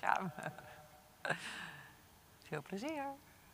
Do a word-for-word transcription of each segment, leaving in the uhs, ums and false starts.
gaan we. Veel plezier.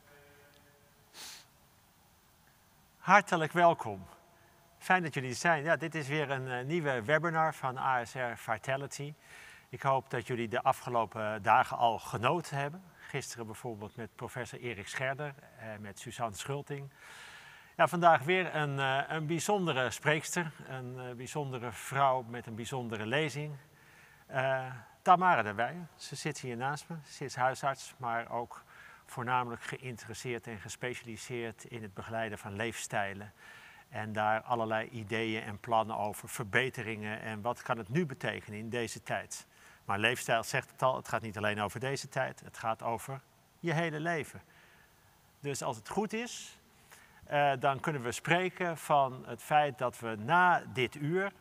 Hartelijk welkom. Fijn dat jullie er zijn. Ja, dit is weer een uh, nieuwe webinar van A S R Vitality. Ik hoop dat jullie de afgelopen dagen al genoten hebben. Gisteren bijvoorbeeld met professor Erik Scherder en met Suzanne Schulting. Ja, vandaag weer een, uh, een bijzondere spreekster, een uh, bijzondere vrouw met een bijzondere lezing. Uh, Tamara daarbij. Ze zit hier naast me. Ze is huisarts, maar ook voornamelijk geïnteresseerd en gespecialiseerd in het begeleiden van leefstijlen. En daar allerlei ideeën en plannen over, verbeteringen en wat kan het nu betekenen in deze tijd. Maar leefstijl zegt het al, het gaat niet alleen over deze tijd, het gaat over je hele leven. Dus als het goed is, uh, dan kunnen we spreken van het feit dat we na dit uur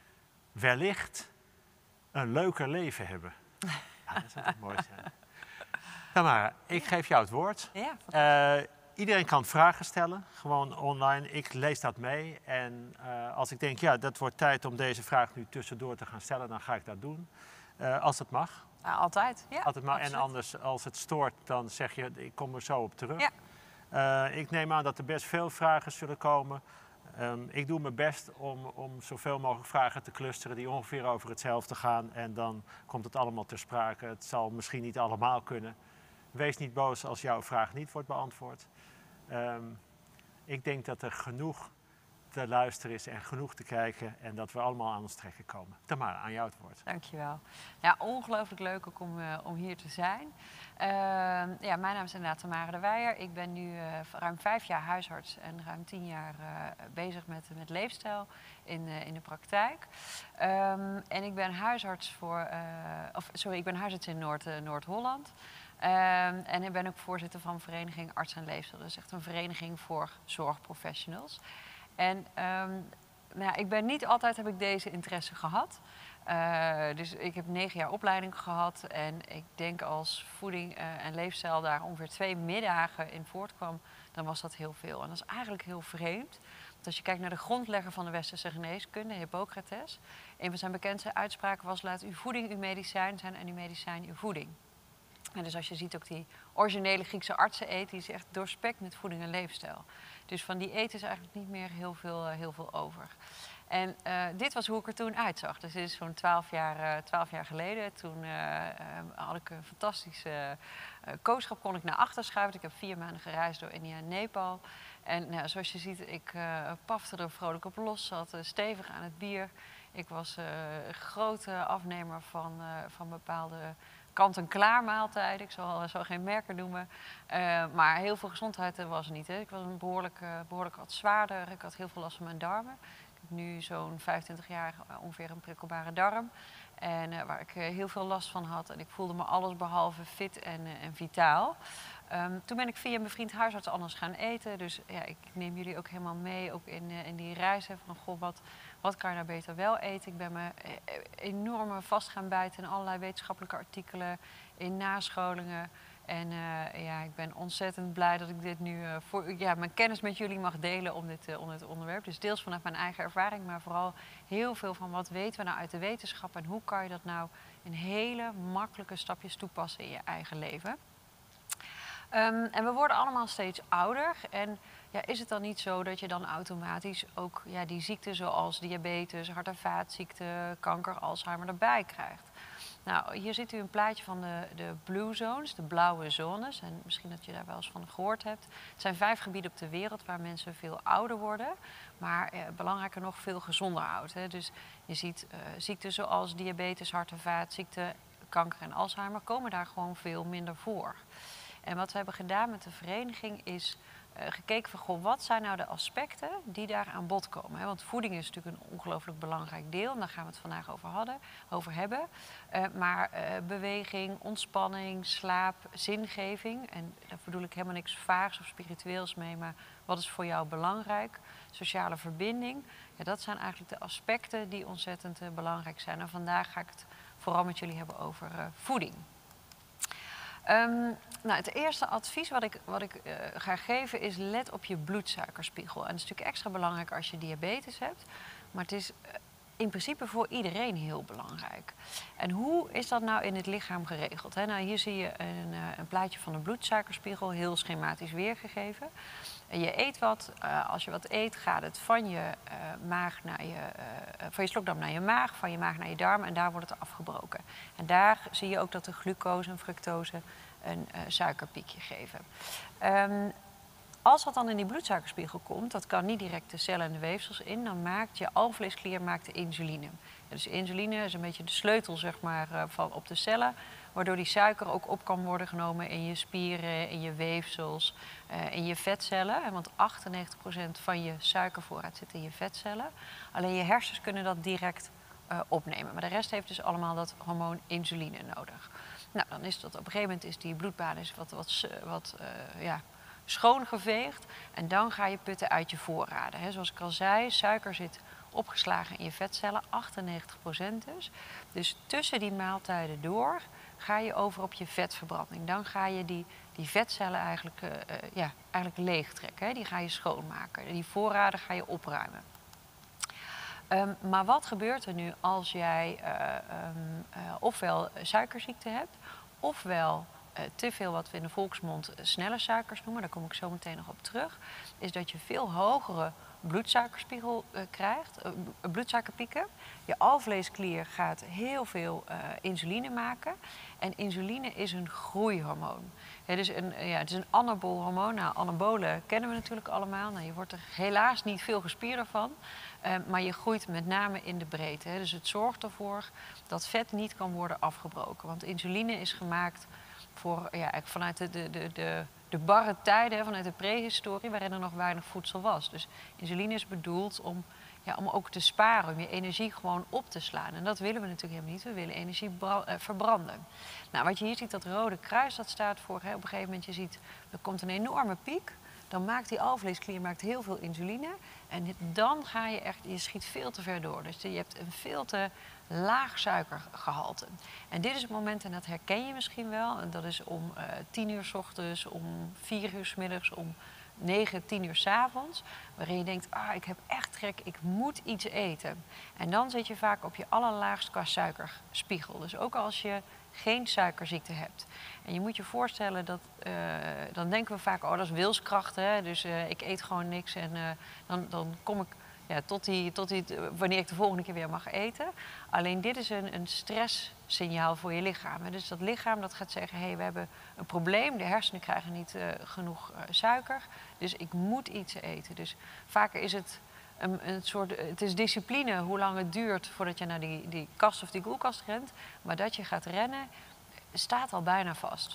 wellicht een leuker leven hebben. Ja, dat zou toch mooi zijn. Tamara, ik geef jou het woord. Ja, uh, iedereen kan vragen stellen, gewoon online. Ik lees dat mee. En uh, als ik denk, ja, dat wordt tijd om deze vraag nu tussendoor te gaan stellen, dan ga ik dat doen. Uh, als het mag. ja altijd. Ja, Altijd mag. absoluut. En anders, als het stoort, dan zeg je, ik kom er zo op terug. Ja. Uh, ik neem aan dat er best veel vragen zullen komen. Um, ik doe mijn best om, om zoveel mogelijk vragen te clusteren die ongeveer over hetzelfde gaan. En dan komt het allemaal ter sprake. Het zal misschien niet allemaal kunnen. Wees niet boos als jouw vraag niet wordt beantwoord. Um, ik denk dat er genoeg te luisteren is en genoeg te kijken. En dat we allemaal aan ons trekken komen. Tamara, aan jou het woord. Dankjewel. Ja, ongelooflijk leuk ook om, uh, om hier te zijn. Uh, ja, mijn naam is inderdaad Tamara de Weijer. Ik ben nu uh, ruim vijf jaar huisarts en ruim tien jaar uh, bezig met, met leefstijl in, uh, in de praktijk. Um, en ik ben huisarts voor, uh, of sorry, ik ben huisarts in Noord, uh, Noord-Holland. Um, en ik ben ook voorzitter van vereniging Arts en Leefstijl. Dat is echt een vereniging voor zorgprofessionals. En um, nou ja, ik ben niet altijd heb ik deze interesse gehad. Uh, dus ik heb negen jaar opleiding gehad. En ik denk als voeding uh, en leefstijl daar ongeveer twee middagen in voortkwam, dan was dat heel veel. En dat is eigenlijk heel vreemd. Want als je kijkt naar de grondlegger van de westerse geneeskunde, Hippocrates, een van zijn bekendste uitspraken was: laat uw voeding uw medicijn zijn en uw medicijn uw voeding. En dus als je ziet ook die originele Griekse artsen-eet, die is echt doorspekt met voeding en leefstijl. Dus van die eten is eigenlijk niet meer heel veel, uh, heel veel over. En uh, dit was hoe ik er toen uitzag. Dus dit is zo'n twaalf jaar, uh, twaalf jaar geleden. Toen uh, uh, had ik een fantastische uh, kooschap, kon ik naar achter schuiven. Ik heb vier maanden gereisd door India en Nepal. En nou, zoals je ziet, ik uh, pafte er vrolijk op los, zat uh, stevig aan het bier. Ik was uh, een grote afnemer van, uh, van bepaalde kant-en-klaar maaltijden. Ik zal, zal geen merken noemen. Uh, maar heel veel gezondheid was er niet. Hè. Ik was een behoorlijk, uh, behoorlijk wat zwaarder. Ik had heel veel last van mijn darmen. Ik heb nu zo'n vijfentwintig jaar uh, ongeveer een prikkelbare darm. En uh, waar ik uh, heel veel last van had. En ik voelde me alles behalve fit en, uh, en vitaal. Um, toen ben ik via mijn vriend huisarts anders gaan eten. Dus ja, ik neem jullie ook helemaal mee, ook in, uh, in die reizen van goh, wat, wat kan je nou beter wel eten? Ik ben me uh, enorm vast gaan bijten in allerlei wetenschappelijke artikelen, in nascholingen. En uh, ja, ik ben ontzettend blij dat ik dit nu uh, voor ja, mijn kennis met jullie mag delen om dit, uh, om dit onderwerp. Dus deels vanuit mijn eigen ervaring, maar vooral heel veel van wat weten we nou uit de wetenschap en hoe kan je dat nou in hele makkelijke stapjes toepassen in je eigen leven. Um, en we worden allemaal steeds ouder. En ja, is het dan niet zo dat je dan automatisch ook ja, die ziekten zoals diabetes, hart- en vaatziekten, kanker, Alzheimer erbij krijgt? Nou, hier ziet u een plaatje van de, de blue zones, de blauwe zones. En misschien dat je daar wel eens van gehoord hebt. Het zijn vijf gebieden op de wereld waar mensen veel ouder worden. Maar eh, belangrijker nog, veel gezonder oud. Hè. Dus je ziet uh, ziekten zoals diabetes, hart- en vaatziekten, kanker en Alzheimer komen daar gewoon veel minder voor. En wat we hebben gedaan met de vereniging is uh, gekeken van goh, wat zijn nou de aspecten die daar aan bod komen. Hè? Want voeding is natuurlijk een ongelooflijk belangrijk deel. En daar gaan we het vandaag over, hadden, over hebben. Uh, maar uh, beweging, ontspanning, slaap, zingeving. En daar bedoel ik helemaal niks vaags of spiritueels mee. Maar wat is voor jou belangrijk? Sociale verbinding. Ja, dat zijn eigenlijk de aspecten die ontzettend uh, belangrijk zijn. En vandaag ga ik het vooral met jullie hebben over uh, voeding. Um, nou, het eerste advies wat ik, wat ik uh, ga geven is let op je bloedsuikerspiegel. En dat is natuurlijk extra belangrijk als je diabetes hebt. Maar het is uh, in principe voor iedereen heel belangrijk. En hoe is dat nou in het lichaam geregeld? Hè? Nou, hier zie je een, uh, een plaatje van een bloedsuikerspiegel, heel schematisch weergegeven. En je eet wat. Uh, als je wat eet, gaat het van je uh, maag naar je, uh, van je slokdarm naar je maag, van je maag naar je darm en daar wordt het afgebroken. En daar zie je ook dat de glucose en fructose een uh, suikerpiekje geven. Um, Als dat dan in die bloedsuikerspiegel komt, dat kan niet direct de cellen en de weefsels in, dan maakt je alvleesklier maakt de insuline. Ja, dus insuline is een beetje de sleutel zeg maar, van op de cellen, waardoor die suiker ook op kan worden genomen in je spieren, in je weefsels, uh, in je vetcellen. Want achtennegentig procent van je suikervoorraad zit in je vetcellen. Alleen je hersens kunnen dat direct uh, opnemen. Maar de rest heeft dus allemaal dat hormoon insuline nodig. Nou, dan is dat op een gegeven moment is die bloedbaan is wat, wat, wat uh, ja, schoongeveegd. En dan ga je putten uit je voorraden. He, zoals ik al zei, suiker zit opgeslagen in je vetcellen, achtennegentig procent dus. Dus tussen die maaltijden door ga je over op je vetverbranding. Dan ga je die, die vetcellen eigenlijk, uh, uh, ja, eigenlijk leegtrekken. Hè. Die ga je schoonmaken. Die voorraden ga je opruimen. Um, maar wat gebeurt er nu als jij uh, um, uh, ofwel suikerziekte hebt, ofwel uh, te veel wat we in de volksmond uh, snelle suikers noemen, daar kom ik zo meteen nog op terug, is dat je veel hogere bloedsuikerspiegel uh, krijgt, uh, bloedsuikerpieken. Je alvleesklier gaat heel veel uh, insuline maken. En insuline is een groeihormoon. Ja, dus een, ja, het is een anabol hormoon. Nou, anabolen kennen we natuurlijk allemaal. Nou, je wordt er helaas niet veel gespierder van. Uh, maar je groeit met name in de breedte. Hè. Dus het zorgt ervoor dat vet niet kan worden afgebroken. Want insuline is gemaakt voor, ja, vanuit de, de, de, de, de barre tijden, hè, vanuit de prehistorie, waarin er nog weinig voedsel was. Dus insuline is bedoeld om, ja, om ook te sparen, om je energie gewoon op te slaan. En dat willen we natuurlijk helemaal niet. We willen energie bra- uh, verbranden. Nou, wat je hier ziet, dat rode kruis, dat staat voor, hè, op een gegeven moment, je ziet, er komt een enorme piek. Dan maakt die alvleesklier maakt heel veel insuline. En dan ga je echt, je schiet veel te ver door. Dus je hebt een veel te laag suikergehalte. En dit is het moment, en dat herken je misschien wel. En dat is om uh, tien uur 's ochtends, om vier uur 's middags, om negen, tien uur 's avonds. Waarin je denkt, ah, ik heb echt trek, ik moet iets eten. En dan zit je vaak op je allerlaagst qua suikerspiegel. Dus ook als je geen suikerziekte hebt. En je moet je voorstellen dat, uh, dan denken we vaak, oh, dat is wilskracht, hè? Dus uh, ik eet gewoon niks en uh, dan, dan kom ik ja, tot, die, tot die, wanneer ik de volgende keer weer mag eten. Alleen dit is een, een stresssignaal voor je lichaam. Hè? Dus dat lichaam dat gaat zeggen, hé, hey, we hebben een probleem, de hersenen krijgen niet uh, genoeg uh, suiker, dus ik moet iets eten. Dus vaker is het Een, een soort, het is discipline hoe lang het duurt voordat je naar die, die kast of die koelkast rent. Maar dat je gaat rennen, staat al bijna vast.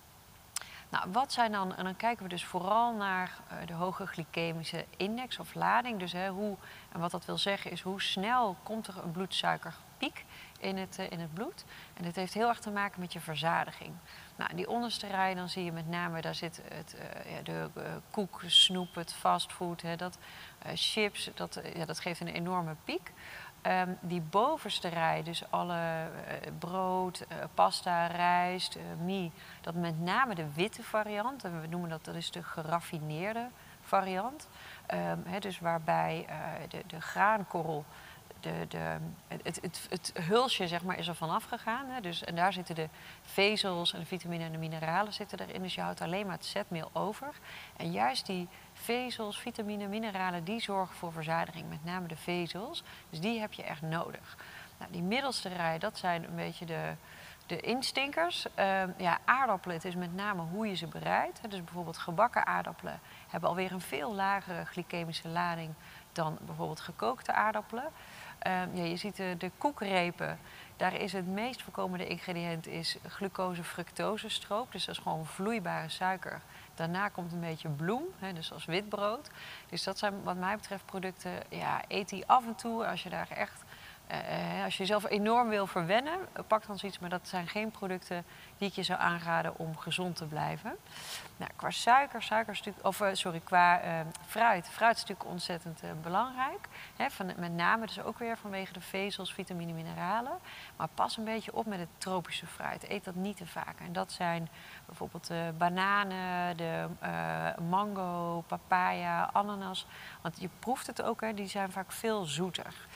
Nou, wat zijn dan, en dan kijken we dus vooral naar uh, de hoge glycemische index of lading. Dus hè, hoe, en wat dat wil zeggen is hoe snel komt er een bloedsuikerpiek in het, uh, in het bloed. En dit heeft heel erg te maken met je verzadiging. Nou, in die onderste rij dan zie je met name, daar zit het, uh, ja, de uh, koek, snoep, het fastfood, hè, dat, uh, chips, dat, uh, ja, dat geeft een enorme piek. Um, die bovenste rij, dus alle uh, brood, uh, pasta, rijst, uh, mie, dat met name de witte variant, en we noemen dat, dat is de geraffineerde variant. Um, he, dus waarbij uh, de, de graankorrel, de, de, het, het, het hulsje zeg maar, is er vanaf gegaan. Hè? Dus, en daar zitten de vezels en de vitamine en de mineralen zitten erin. Dus je houdt alleen maar het zetmeel over. En juist die vezels, vitamine, mineralen, die zorgen voor verzadiging. Met name de vezels. Dus die heb je echt nodig. Nou, die middelste rij, dat zijn een beetje de, de instinkers. Uh, ja, aardappelen, het is met name hoe je ze bereidt. Dus bijvoorbeeld gebakken aardappelen hebben alweer een veel lagere glycemische lading dan bijvoorbeeld gekookte aardappelen. Uh, ja, je ziet de, de koekrepen, daar is het meest voorkomende ingrediënt is glucose-fructose-stroop. Dus dat is gewoon vloeibare suiker. Daarna komt een beetje bloem, hè, dus als witbrood. Dus dat zijn wat mij betreft producten, ja, eet die af en toe als je daar echt, uh, als je jezelf enorm wil verwennen, pak dan zoiets. Maar dat zijn geen producten die ik je zou aanraden om gezond te blijven. Nou, qua suiker, suiker is natuurlijk, of uh, sorry, qua uh, fruit. Fruit is natuurlijk ontzettend uh, belangrijk. Hè, van, met name dus ook weer vanwege de vezels, vitamine, mineralen. Maar pas een beetje op met het tropische fruit. Eet dat niet te vaak. En dat zijn bijvoorbeeld de bananen, de uh, mango, papaya, ananas. Want je proeft het ook, hè, die zijn vaak veel zoeter.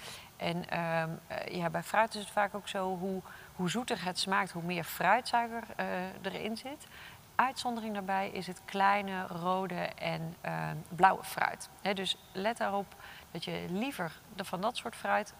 En ehm, uh, ja, bij fruit is het vaak ook zo, hoe, hoe zoeter het smaakt, hoe meer fruitsuiker uh, erin zit. Uitzondering daarbij is het kleine, rode en uh, blauwe fruit. He, dus let daarop dat je liever de, van dat soort fruit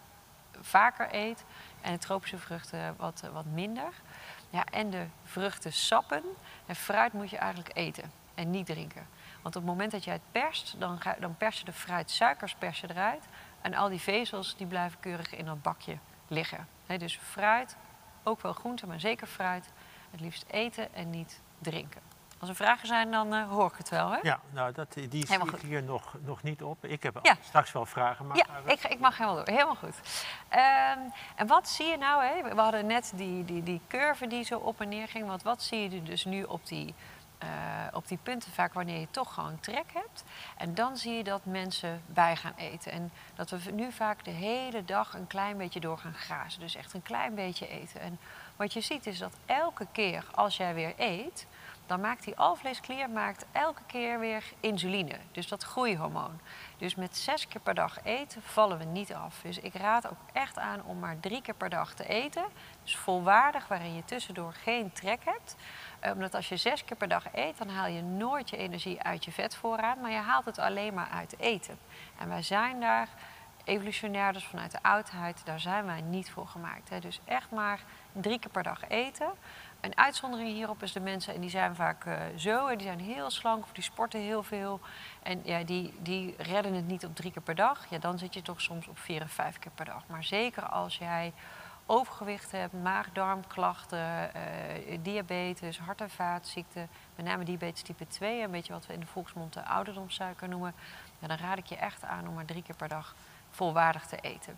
vaker eet en de tropische vruchten wat, uh, wat minder. Ja, en de vruchtensappen en fruit moet je eigenlijk eten en niet drinken. Want op het moment dat je het perst, dan, ga, dan pers je de fruitsuikers pers je eruit. En al die vezels die blijven keurig in dat bakje liggen. He, dus fruit, ook wel groente, maar zeker fruit. Het liefst eten en niet drinken. Als er vragen zijn, dan uh, hoor ik het wel, hè? Ja, nou, dat, die zie ik hier nog, nog niet op. Ik heb ja. straks wel vragen. Maar ja, ik, ik mag helemaal door. Helemaal goed. Um, en wat zie je nou, hè? We hadden net die, die, die curve die zo op en neer ging. Want wat zie je dus nu op die... Uh, op die punten vaak wanneer je toch gewoon trek hebt. En dan zie je dat mensen bij gaan eten. En dat we nu vaak de hele dag een klein beetje door gaan grazen. Dus echt een klein beetje eten. En wat je ziet is dat elke keer als jij weer eet... dan maakt die alvleesklier maakt elke keer weer insuline. Dus dat groeihormoon. Dus met zes keer per dag eten vallen we niet af. Dus ik raad ook echt aan om maar drie keer per dag te eten. Dus volwaardig, waarin je tussendoor geen trek hebt. Omdat als je zes keer per dag eet, dan haal je nooit je energie uit je vetvoorraad. Maar je haalt het alleen maar uit eten. En wij zijn daar, evolutionair dus vanuit de oudheid, daar zijn wij niet voor gemaakt. Hè. Dus echt maar drie keer per dag eten. Een uitzondering hierop is de mensen, en die zijn vaak uh, zo, en die zijn heel slank of die sporten heel veel. En ja, die, die redden het niet op drie keer per dag. Ja, dan zit je toch soms op vier of vijf keer per dag. Maar zeker als jij overgewicht hebt, maag-darmklachten, uh, diabetes, hart- en vaatziekten, met name diabetes type twee, een beetje wat we in de volksmond de ouderdomssuiker noemen, ja, dan raad ik je echt aan om maar drie keer per dag volwaardig te eten.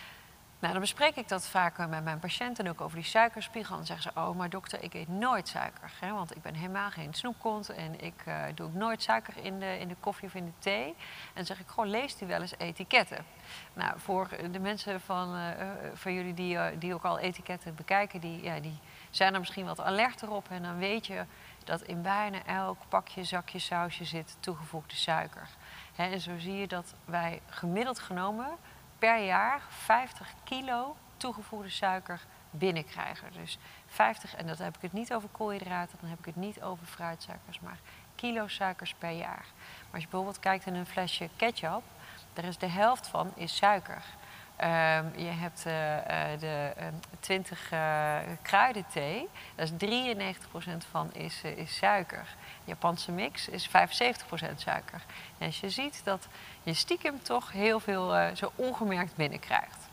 Nou, dan bespreek ik dat vaak met mijn patiënten ook over die suikerspiegel. En dan zeggen ze, oh, maar dokter, ik eet nooit suiker. Hè, want ik ben helemaal geen snoepkont en ik uh, doe ook nooit suiker in de, in de koffie of in de thee. En dan zeg ik, gewoon leest u wel eens etiketten. Nou, voor de mensen van, uh, van jullie die, uh, die ook al etiketten bekijken, die, ja, die zijn er misschien wat alerter op. En dan weet je dat in bijna elk pakje, zakje, sausje zit toegevoegde suiker. Hè, en zo zie je dat wij gemiddeld genomen per jaar vijftig kilo toegevoegde suiker binnenkrijgen. Dus vijftig, en dat heb ik het niet over koolhydraten, dan heb ik het niet over fruitsuikers, maar kilo suikers per jaar. Maar als je bijvoorbeeld kijkt in een flesje ketchup, daar is de helft van is suiker. Um, je hebt uh, uh, de uh, twintig uh, kruidenthee, daar is drieënnegentig procent van is, uh, is suiker. Japanse mix is vijfenzeventig procent suiker. En als je ziet dat je stiekem toch heel veel uh, zo ongemerkt binnenkrijgt.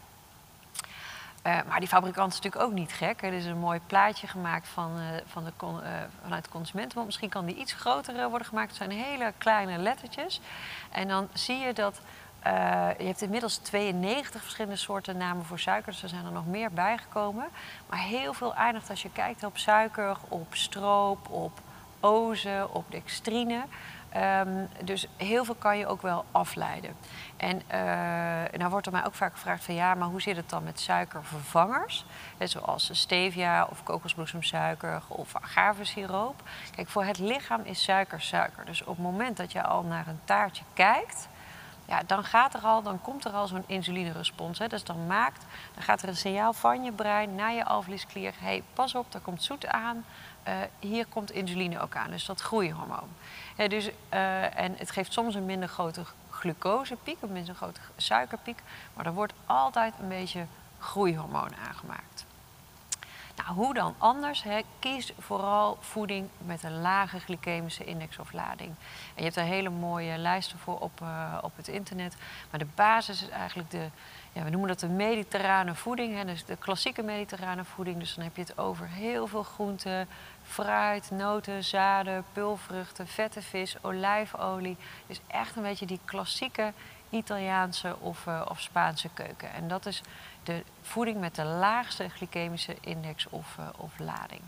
Uh, maar die fabrikant is natuurlijk ook niet gek. Er is een mooi plaatje gemaakt van, uh, van de con, uh, vanuit de consumentenbond. Misschien kan die iets groter uh, worden gemaakt. Het zijn hele kleine lettertjes. En dan zie je dat uh, je hebt inmiddels tweeënnegentig verschillende soorten namen voor suiker. Dus er zijn er nog meer bijgekomen. Maar heel veel eindigt als je kijkt op suiker, op stroop, op ozen, op dextrine. Um, dus heel veel kan je ook wel afleiden. En uh, nou wordt er mij ook vaak gevraagd van ja, maar hoe zit het dan met suikervervangers? He, zoals stevia of kokosbloesemsuiker of agavesiroop. Kijk, voor het lichaam is suiker suiker. Dus op het moment dat je al naar een taartje kijkt, ja, dan gaat er al, dan komt er al zo'n insulinerespons. Hè. Dus dan maakt, dan gaat er een signaal van je brein naar je alvleesklier. Hé, hey, pas op, daar komt zoet aan. Uh, hier komt insuline ook aan, dus dat groeihormoon. Ja, dus, uh, en het geeft soms een minder grote glucosepiek, een minder grote suikerpiek, maar er wordt altijd een beetje groeihormoon aangemaakt. Nou, hoe dan anders? Hè? Kies vooral voeding met een lage glycemische index of lading. En je hebt daar hele mooie lijsten voor op, uh, op het internet. Maar de basis is eigenlijk de, ja, we noemen dat de mediterrane voeding. Hè? Dus de klassieke mediterrane voeding. Dus dan heb je het over heel veel groenten, fruit, noten, zaden, pulvruchten, vette vis, olijfolie. Dus echt een beetje die klassieke Italiaanse of, uh, of Spaanse keuken. En dat is de voeding met de laagste glycemische index of, uh, of lading.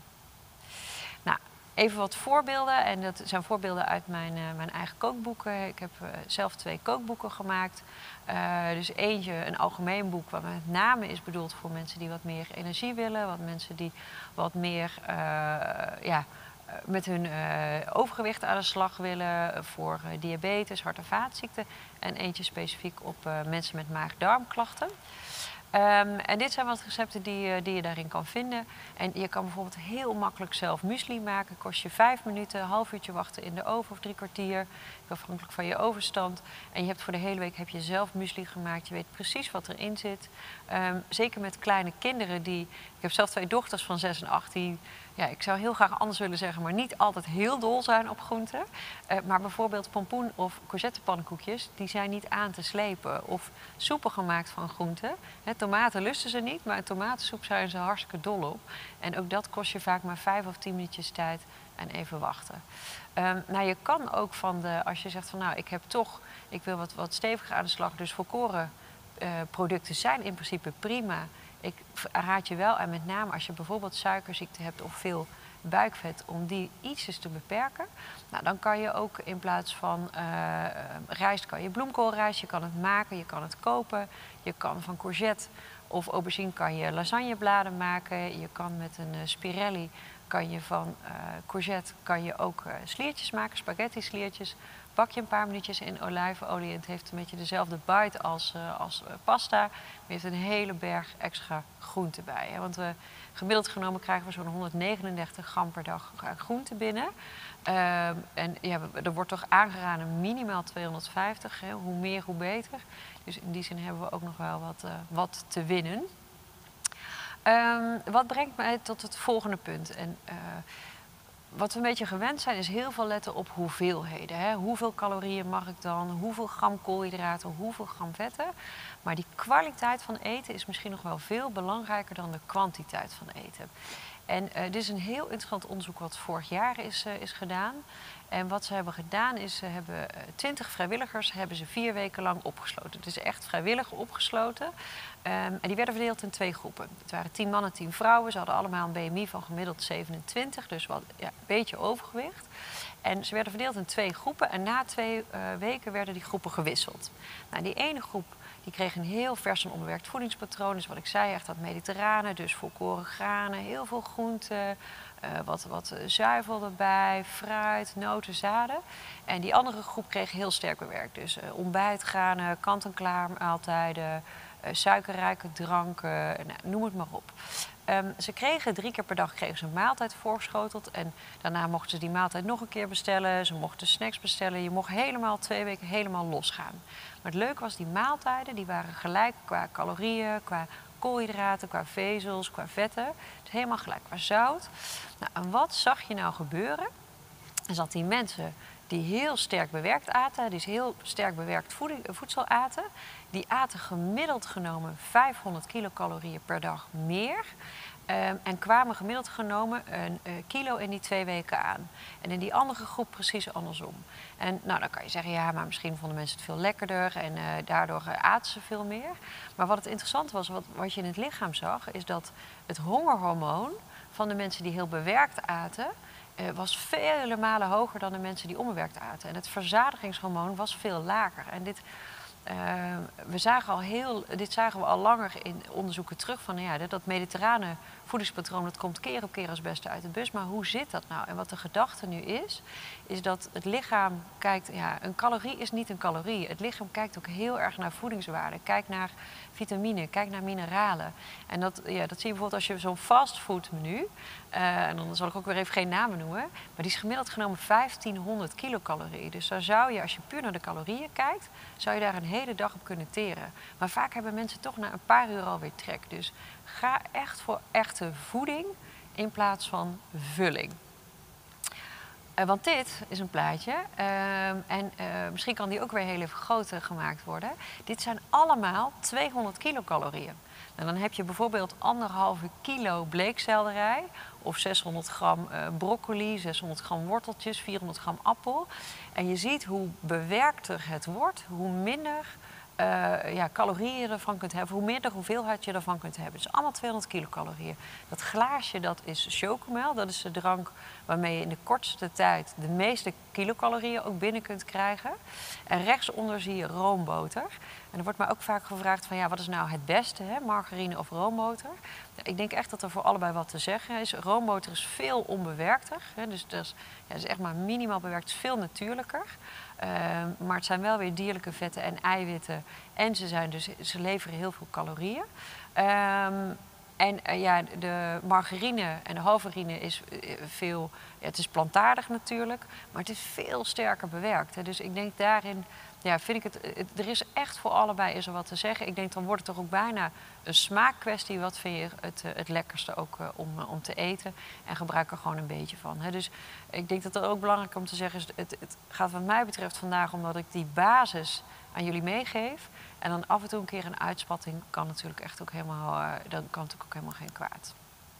Nou, even wat voorbeelden. En dat zijn voorbeelden uit mijn, uh, mijn eigen kookboeken. Ik heb uh, zelf twee kookboeken gemaakt. Uh, dus eentje, een algemeen boek, waar met name is bedoeld voor mensen die wat meer energie willen. Wat mensen die wat meer uh, ja, met hun uh, overgewicht aan de slag willen. Voor uh, diabetes, hart- en vaatziekten. En eentje specifiek op uh, mensen met maag-darmklachten. Um, en dit zijn wat recepten die, uh, die je daarin kan vinden. En je kan bijvoorbeeld heel makkelijk zelf muesli maken. Kost je vijf minuten, een half uurtje wachten in de oven of drie kwartier. Afhankelijk van je ovenstand. En je hebt voor de hele week heb je zelf muesli gemaakt. Je weet precies wat erin zit. Um, zeker met kleine kinderen die... Ik heb zelf twee dochters van zes en acht die... Ja, ik zou heel graag anders willen zeggen, maar niet altijd heel dol zijn op groenten. Uh, maar bijvoorbeeld pompoen- of courgettepannenkoekjes, die zijn niet aan te slepen. Of soepen gemaakt van groenten. He, tomaten lusten ze niet, maar een tomatensoep zijn ze hartstikke dol op. En ook dat kost je vaak maar vijf of tien minuutjes tijd en even wachten. Um, nou, je kan ook van de, als je zegt van nou, ik heb toch, ik wil wat, wat steviger aan de slag, dus volkoren uh, producten zijn in principe prima. Ik raad je wel aan, met name als je bijvoorbeeld suikerziekte hebt of veel buikvet, om die ietsjes te beperken. Nou, dan kan je ook in plaats van uh, rijst, kan je bloemkoolrijst, je kan het maken, je kan het kopen. Je kan van courgette of aubergine kan je lasagnebladen maken. Je kan met een uh, spirelli, kan je van uh, courgette kan je ook uh, sliertjes maken, spaghetti sliertjes. Bak je een paar minuutjes in olijfolie en het heeft een beetje dezelfde bite als, uh, als uh, pasta. Maar je heeft een hele berg extra groente bij. Hè? Want we, gemiddeld genomen krijgen we zo'n honderdnegenendertig gram per dag groente binnen. Uh, en ja, er wordt toch aangeraden minimaal tweehonderdvijftig. Hè? Hoe meer, hoe beter. Dus in die zin hebben we ook nog wel wat, uh, wat te winnen. Um, wat brengt mij tot het volgende punt. En, uh, Wat we een beetje gewend zijn is heel veel letten op hoeveelheden. Hè? Hoeveel calorieën mag ik dan? Hoeveel gram koolhydraten? Hoeveel gram vetten? Maar die kwaliteit van eten is misschien nog wel veel belangrijker dan de kwantiteit van eten. En uh, dit is een heel interessant onderzoek wat vorig jaar is, uh, is gedaan. En wat ze hebben gedaan is, ze hebben twintig uh, vrijwilligers hebben ze vier weken lang opgesloten. Het is echt vrijwillig opgesloten. Um, en die werden verdeeld in twee groepen. Het waren tien mannen, tien vrouwen. Ze hadden allemaal een B M I van gemiddeld zevenentwintig, dus wat, ja, een beetje overgewicht. En ze werden verdeeld in twee groepen en na twee uh, weken werden die groepen gewisseld. Nou, die ene groep die kreeg een heel vers en onbewerkt voedingspatroon. Dus wat ik zei, echt dat mediterrane, dus volkoren granen, heel veel groenten, uh, wat, wat zuivel erbij, fruit, noten, zaden. En die andere groep kreeg heel sterk bewerkt. Dus uh, ontbijtgranen, kant-en-klaar maaltijden, uh, suikerrijke dranken, nou, noem het maar op. Um, ze kregen drie keer per dag kregen ze een maaltijd voorgeschoteld. En daarna mochten ze die maaltijd nog een keer bestellen. Ze mochten snacks bestellen. Je mocht helemaal twee weken helemaal losgaan. Maar het leuke was, die maaltijden die waren gelijk qua calorieën, qua koolhydraten, qua vezels, qua vetten. Dus helemaal gelijk qua zout. Nou, en wat zag je nou gebeuren? Is dat die mensen die heel sterk bewerkt aten, die heel sterk bewerkt voedsel aten, die aten gemiddeld genomen vijfhonderd kilocalorieën per dag meer. Um, en kwamen gemiddeld genomen een uh, kilo in die twee weken aan. En in die andere groep precies andersom. En nou, dan kan je zeggen, ja, maar misschien vonden mensen het veel lekkerder en uh, daardoor uh, aten ze veel meer. Maar wat het interessant was, wat, wat je in het lichaam zag, is dat het hongerhormoon van de mensen die heel bewerkt aten, uh, was vele malen hoger dan de mensen die onbewerkt aten. En het verzadigingshormoon was veel lager. En dit... Uh, we zagen al heel, dit zagen we al langer in onderzoeken terug van ja, dat mediterrane voedingspatroon, dat komt keer op keer als beste uit de bus. Maar hoe zit dat nou? En wat de gedachte nu is, is dat het lichaam kijkt, ja, een calorie is niet een calorie. Het lichaam kijkt ook heel erg naar voedingswaarde, kijkt naar vitamine, kijkt naar mineralen. En dat, ja, dat zie je bijvoorbeeld als je zo'n fastfood menu, uh, en dan zal ik ook weer even geen namen noemen, maar die is gemiddeld genomen vijftienhonderd kilocalorieën. Dus daar zou je, als je puur naar de calorieën kijkt, zou je daar een hele dag op kunnen teren. Maar vaak hebben mensen toch na een paar uur alweer trek. Dus ga echt voor echte voeding in plaats van vulling. Uh, want dit is een plaatje. Uh, en uh, misschien kan die ook weer heel even groter gemaakt worden. Dit zijn allemaal tweehonderd kilocalorieën. En dan heb je bijvoorbeeld anderhalve kilo bleekselderij of zeshonderd gram uh, broccoli, zeshonderd gram worteltjes, vierhonderd gram appel. En je ziet hoe bewerkter het wordt, hoe minder uh, ja, calorieën je ervan kunt hebben, hoe minder hoeveelheid je ervan kunt hebben. Dus allemaal tweehonderd kilocalorieën. Dat glaasje, dat is chocomel. Dat is de drank waarmee je in de kortste tijd de meeste kilocalorieën ook binnen kunt krijgen. En rechtsonder zie je roomboter. En er wordt mij ook vaak gevraagd van ja, wat is nou het beste, hè? Margarine of roomboter? Ja, ik denk echt dat er voor allebei wat te zeggen is. Roomboter is veel onbewerkter. Hè? Dus dat is, ja, is echt maar minimaal bewerkt, is veel natuurlijker. Uh, maar het zijn wel weer dierlijke vetten en eiwitten. En ze, zijn dus, ze leveren heel veel calorieën. Um, en uh, ja, de margarine en de hoverine is uh, veel... Ja, het is plantaardig natuurlijk, maar het is veel sterker bewerkt. Hè. Dus ik denk daarin... Ja, vind ik het, het, er is echt voor allebei is er wat te zeggen. Ik denk dan wordt het toch ook bijna een smaakkwestie. Wat vind je het, het lekkerste ook uh, om, uh, om te eten? En gebruik er gewoon een beetje van. Hè. Dus ik denk dat het ook belangrijk om te zeggen is... Het, het gaat wat mij betreft vandaag omdat ik die basis aan jullie meegeef. En dan af en toe een keer een uitspatting kan natuurlijk echt ook helemaal, uh, dan kan natuurlijk ook helemaal geen kwaad.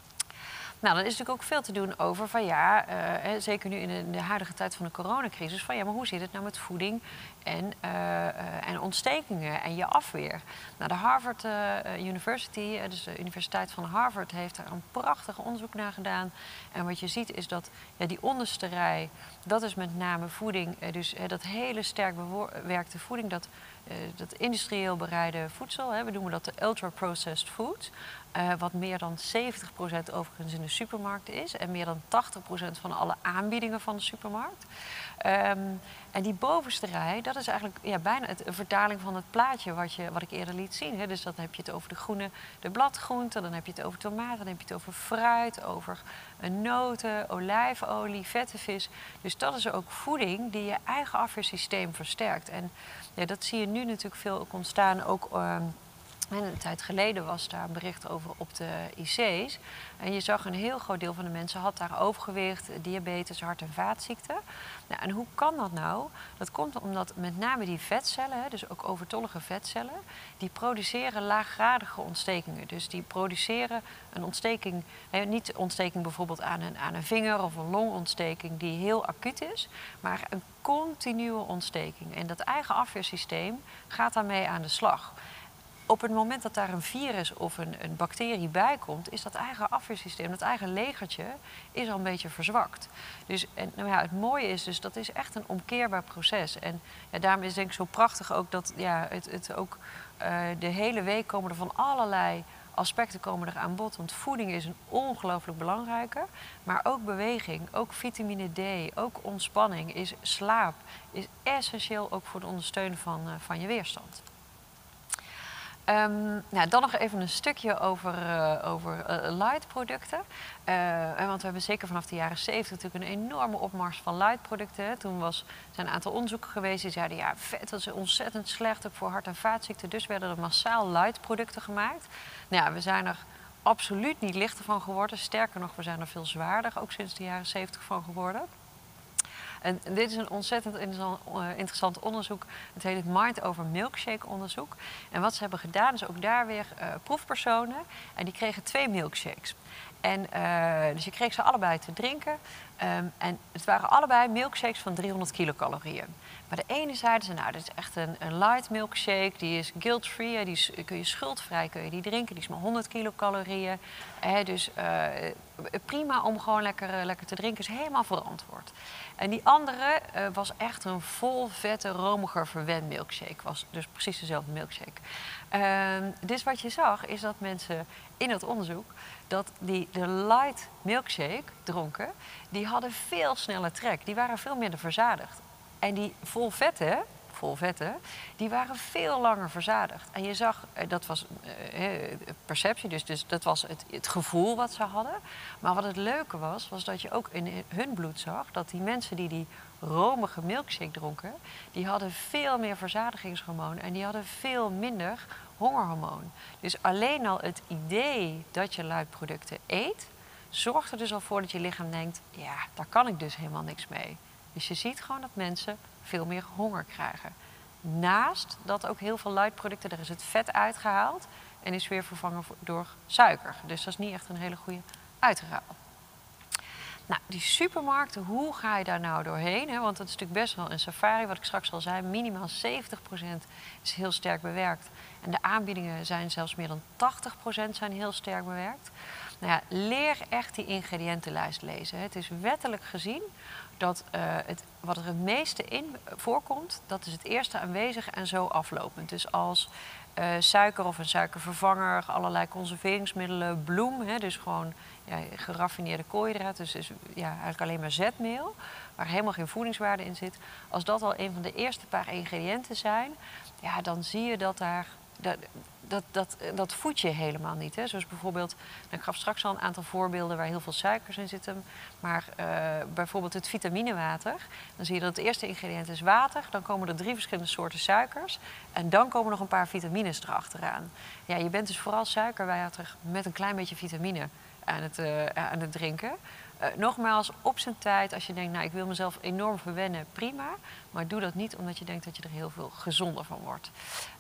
Nou, dan is natuurlijk ook veel te doen over van ja, uh, zeker nu in de, in de huidige tijd van de coronacrisis, van ja, maar hoe zit het nou met voeding en, uh, uh, en ontstekingen en je afweer? Nou, de Harvard uh, University, uh, dus de Universiteit van Harvard, heeft daar een prachtig onderzoek naar gedaan. En wat je ziet is dat ja, die onderste rij, dat is met name voeding, uh, dus uh, dat hele sterk bewerkte voeding, dat, uh, dat industrieel bereide voedsel, hè, we noemen dat de ultra-processed food. Uh, wat meer dan zeventig procent overigens in de supermarkt is. En meer dan tachtig procent van alle aanbiedingen van de supermarkt. Um, en die bovenste rij, dat is eigenlijk ja, bijna het, een vertaling van het plaatje wat, je, wat ik eerder liet zien. Hè. Dus dan heb je het over de groene, de bladgroenten, dan heb je het over tomaten, dan heb je het over fruit, over noten, olijfolie, vette vis. Dus dat is ook voeding die je eigen afweersysteem versterkt. En ja, dat zie je nu natuurlijk veel ook ontstaan, ook... Um, En een tijd geleden was daar een bericht over op de I C's. En je zag een heel groot deel van de mensen had daar overgewicht, diabetes, hart- en vaatziekten. Nou, en hoe kan dat nou? Dat komt omdat met name die vetcellen, dus ook overtollige vetcellen, die produceren laaggradige ontstekingen. Dus die produceren een ontsteking, niet ontsteking bijvoorbeeld aan een, aan een vinger of een longontsteking die heel acuut is, maar een continue ontsteking. En dat eigen afweersysteem gaat daarmee aan de slag. Op het moment dat daar een virus of een, een bacterie bij komt, is dat eigen afweersysteem, dat eigen legertje, is al een beetje verzwakt. Dus en, nou ja, het mooie is dus, dat is echt een omkeerbaar proces. En ja, daarom is denk ik zo prachtig ook dat ja, het, het ook uh, de hele week komen er van allerlei aspecten komen er aan bod. Want voeding is een ongelooflijk belangrijke. Maar ook beweging, ook vitamine D, ook ontspanning, is slaap, is essentieel ook voor het ondersteunen van, uh, van je weerstand. Um, nou, dan nog even een stukje over, uh, over uh, light-producten. Uh, want we hebben zeker vanaf de jaren zeventig natuurlijk een enorme opmars van light-producten. Toen was, zijn een aantal onderzoeken geweest die zeiden... ja, vet, dat is ontzettend slecht ook voor hart- en vaatziekten. Dus werden er massaal light-producten gemaakt. Nou ja, we zijn er absoluut niet lichter van geworden. Sterker nog, we zijn er veel zwaarder, ook sinds de jaren zeventig van geworden. En dit is een ontzettend interessant onderzoek. Het heet het Mind over Milkshake onderzoek. En wat ze hebben gedaan is ook daar weer uh, proefpersonen. En die kregen twee milkshakes. En, uh, dus je kreeg ze allebei te drinken. Um, en het waren allebei milkshakes van driehonderd kilocalorieën. Maar de ene zeiden ze, nou, dit is echt een, een light milkshake. Die is guilt-free, die is, kun je schuldvrij kun je die drinken. Die is maar honderd kilocalorieën. Eh, dus uh, prima om gewoon lekker, uh, lekker te drinken, is helemaal verantwoord. En die andere uh, was echt een vol vette, romiger verwend milkshake. Was dus precies dezelfde milkshake. Uh, dus wat je zag, is dat mensen in het onderzoek... dat die de light milkshake dronken, die hadden veel sneller trek. Die waren veel minder verzadigd. En die vol vette, vol vette, die waren veel langer verzadigd. En je zag, dat was uh, perceptie, dus, dus dat was het, het gevoel wat ze hadden. Maar wat het leuke was, was dat je ook in hun bloed zag... dat die mensen die die romige milkshake dronken... die hadden veel meer verzadigingshormoon en die hadden veel minder hongerhormoon. Dus alleen al het idee dat je luidproducten eet... zorgt er dus al voor dat je lichaam denkt... ja, daar kan ik dus helemaal niks mee. Dus je ziet gewoon dat mensen veel meer honger krijgen. Naast dat ook heel veel luidproducten, daar is het vet uitgehaald... en is weer vervangen door suiker. Dus dat is niet echt een hele goede uitruil. Nou, die supermarkten, hoe ga je daar nou doorheen? Hè? Want dat is natuurlijk best wel een safari, wat ik straks al zei. Minimaal zeventig procent is heel sterk bewerkt. En de aanbiedingen zijn zelfs meer dan tachtig procent zijn heel sterk bewerkt. Nou ja, leer echt die ingrediëntenlijst lezen. Het is wettelijk gezien dat uh, het, wat er het meeste in voorkomt... dat is het eerste aanwezig en zo aflopend. Dus als uh, suiker of een suikervervanger, allerlei conserveringsmiddelen, bloem... Hè, dus gewoon ja, geraffineerde koolhydraten, dus is, ja, eigenlijk alleen maar zetmeel... waar helemaal geen voedingswaarde in zit. Als dat al een van de eerste paar ingrediënten zijn... ja, dan zie je dat daar dat, dat, dat, dat voed je helemaal niet. Hè? Zoals bijvoorbeeld, nou, ik gaf straks al een aantal voorbeelden waar heel veel suikers in zitten. Maar uh, bijvoorbeeld het vitaminewater. Dan zie je dat het eerste ingrediënt is water. Dan komen er drie verschillende soorten suikers. En dan komen nog een paar vitamines erachteraan. Ja, je bent dus vooral suikerwater met een klein beetje vitamine aan het, uh, aan het drinken. Uh, nogmaals, op zijn tijd, als je denkt, nou, ik wil mezelf enorm verwennen, prima. Maar doe dat niet omdat je denkt dat je er heel veel gezonder van wordt.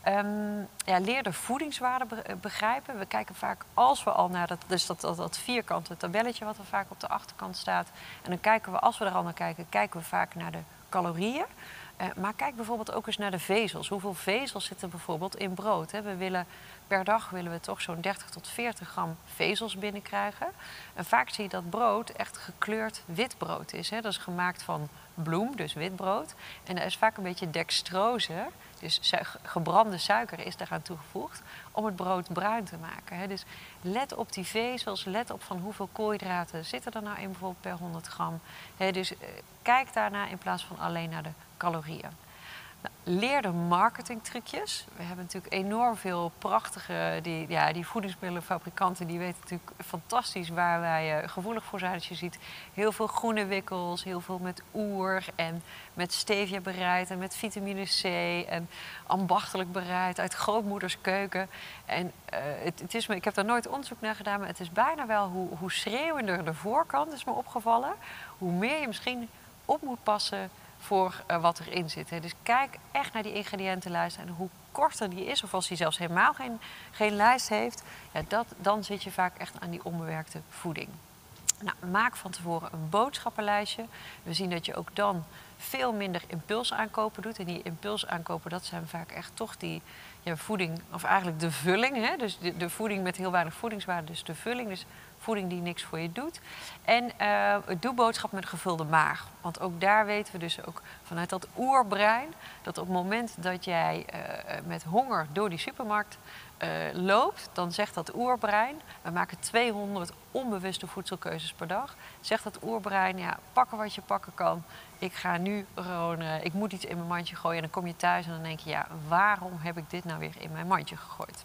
Um, ja, leer de voedingswaarde be begrijpen. We kijken vaak, als we al naar dat, dus dat, dat, dat vierkante tabelletje wat er vaak op de achterkant staat. En dan kijken we, als we er al naar kijken, kijken we vaak naar de calorieën. Uh, maar kijk bijvoorbeeld ook eens naar de vezels. Hoeveel vezels zitten bijvoorbeeld in brood? Hè? We willen, per dag willen we toch zo'n dertig tot veertig gram vezels binnenkrijgen. En vaak zie je dat brood echt gekleurd wit brood is. Hè? Dat is gemaakt van bloem, dus wit brood. En er is vaak een beetje dextrose, dus su gebrande suiker is daaraan toegevoegd, om het brood bruin te maken. Hè? Dus let op die vezels, let op van hoeveel koolhydraten zitten er nou in bijvoorbeeld per honderd gram. Hè? Dus uh, kijk daarna in plaats van alleen naar de calorieën. Nou, leer de marketingtrucjes. We hebben natuurlijk enorm veel prachtige, die, ja, die voedingsmiddelenfabrikanten, die weten natuurlijk fantastisch waar wij uh, gevoelig voor zijn. Als je ziet heel veel groene wikkels, heel veel met oer en met stevia bereid en met vitamine C en ambachtelijk bereid uit grootmoeders keuken. En uh, het, het is me, ik heb daar nooit onderzoek naar gedaan, maar het is bijna wel hoe, hoe schreeuwender de voorkant is me opgevallen, hoe meer je misschien op moet passen voor uh, wat erin zit. Hè. Dus kijk echt naar die ingrediëntenlijst en hoe korter die is, of als die zelfs helemaal geen, geen lijst heeft, ja, dat, dan zit je vaak echt aan die onbewerkte voeding. Nou, maak van tevoren een boodschappenlijstje. We zien dat je ook dan veel minder impulsaankopen doet. En die impulsaankopen, dat zijn vaak echt toch die ja, voeding, of eigenlijk de vulling. Hè? Dus de, de voeding met heel weinig voedingswaarde, dus de vulling. Dus voeding die niks voor je doet. En uh, doe boodschap met gevulde maag. Want ook daar weten we dus ook vanuit dat oerbrein, dat op het moment dat jij uh, met honger door die supermarkt uh, loopt, dan zegt dat oerbrein, we maken tweehonderd onbewuste voedselkeuzes per dag, zegt dat oerbrein, ja, pakken wat je pakken kan. Ik ga nu gewoon, uh, ik moet iets in mijn mandje gooien. En dan kom je thuis en dan denk je, ja, waarom heb ik dit nou weer in mijn mandje gegooid?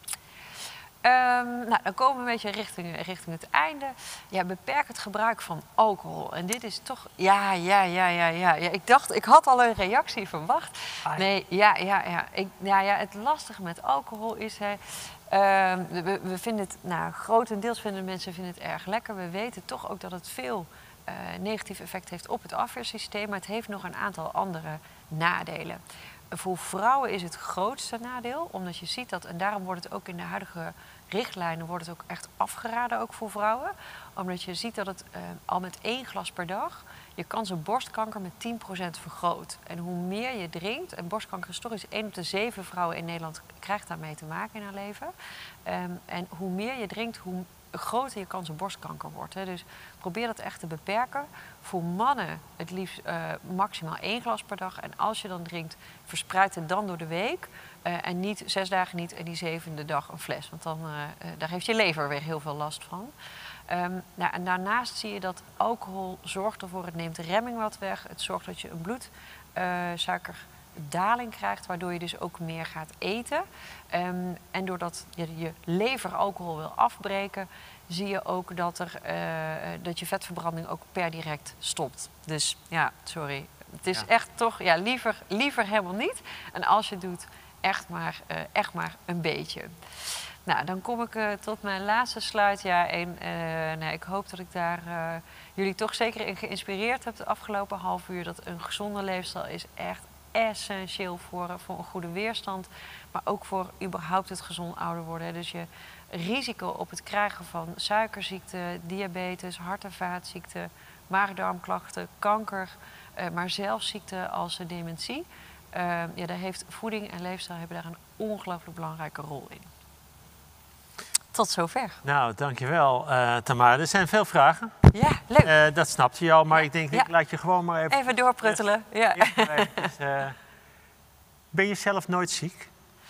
Um, nou, dan komen we een beetje richting, richting het einde. Ja, beperk het gebruik van alcohol. En dit is toch... Ja, ja, ja, ja, ja. ja ik dacht, ik had al een reactie verwacht. Nee, ja, ja, ja. Ik, ja, ja het lastige met alcohol is... Hè, uh, we, we vinden het... Nou, grotendeels vinden mensen vinden het erg lekker. We weten toch ook dat het veel uh, negatief effect heeft op het afweersysteem. Maar het heeft nog een aantal andere nadelen. Voor vrouwen is het grootste nadeel, omdat je ziet dat, en daarom wordt het ook in de huidige richtlijnen wordt het ook echt afgeraden, ook voor vrouwen. Omdat je ziet dat het uh, al met één glas per dag je kans op borstkanker met tien procent vergroot. En hoe meer je drinkt, en borstkanker is toch eens één op de zeven vrouwen in Nederland krijgt daarmee te maken in haar leven. Um, en hoe meer je drinkt, hoe groter je kans op borstkanker wordt. Hè. Dus probeer dat echt te beperken. Voor mannen het liefst uh, maximaal één glas per dag. En als je dan drinkt, verspreid het dan door de week. Uh, en niet zes dagen niet en die zevende dag een fles. Want dan uh, uh, daar heeft je lever weer heel veel last van. Um, nou, en daarnaast zie je dat alcohol zorgt ervoor, het neemt de remming wat weg. Het zorgt dat je een bloedsuikerdaling uh, krijgt, waardoor je dus ook meer gaat eten. Um, en doordat je je lever alcohol wil afbreken, zie je ook dat, er, uh, dat je vetverbranding ook per direct stopt. Dus ja, sorry. Het is ja. echt toch, ja, liever, liever helemaal niet. En als je het doet, echt maar, uh, echt maar een beetje. Nou, dan kom ik uh, tot mijn laatste slide. Ja, en, uh, nou, ik hoop dat ik daar uh, jullie toch zeker in geïnspireerd heb de afgelopen half uur. Dat een gezonde leefstijl is echt essentieel voor, uh, voor een goede weerstand. Maar ook voor überhaupt het gezond ouder worden. Hè. Dus je risico op het krijgen van suikerziekte, diabetes, hart- en vaatziekten, maag-darmklachten, kanker, uh, maar zelfs ziekten als uh, dementie. Uh, ja, daar heeft voeding en leefstijl hebben daar een ongelooflijk belangrijke rol in. Tot zover. Nou, dankjewel uh, Tamara. Er zijn veel vragen. Ja, leuk. Uh, dat snapte je al, maar ja. ik denk, ja. ik laat je gewoon maar even... Even doorpruttelen. Ja. Ja, dus, uh, ben je zelf nooit ziek?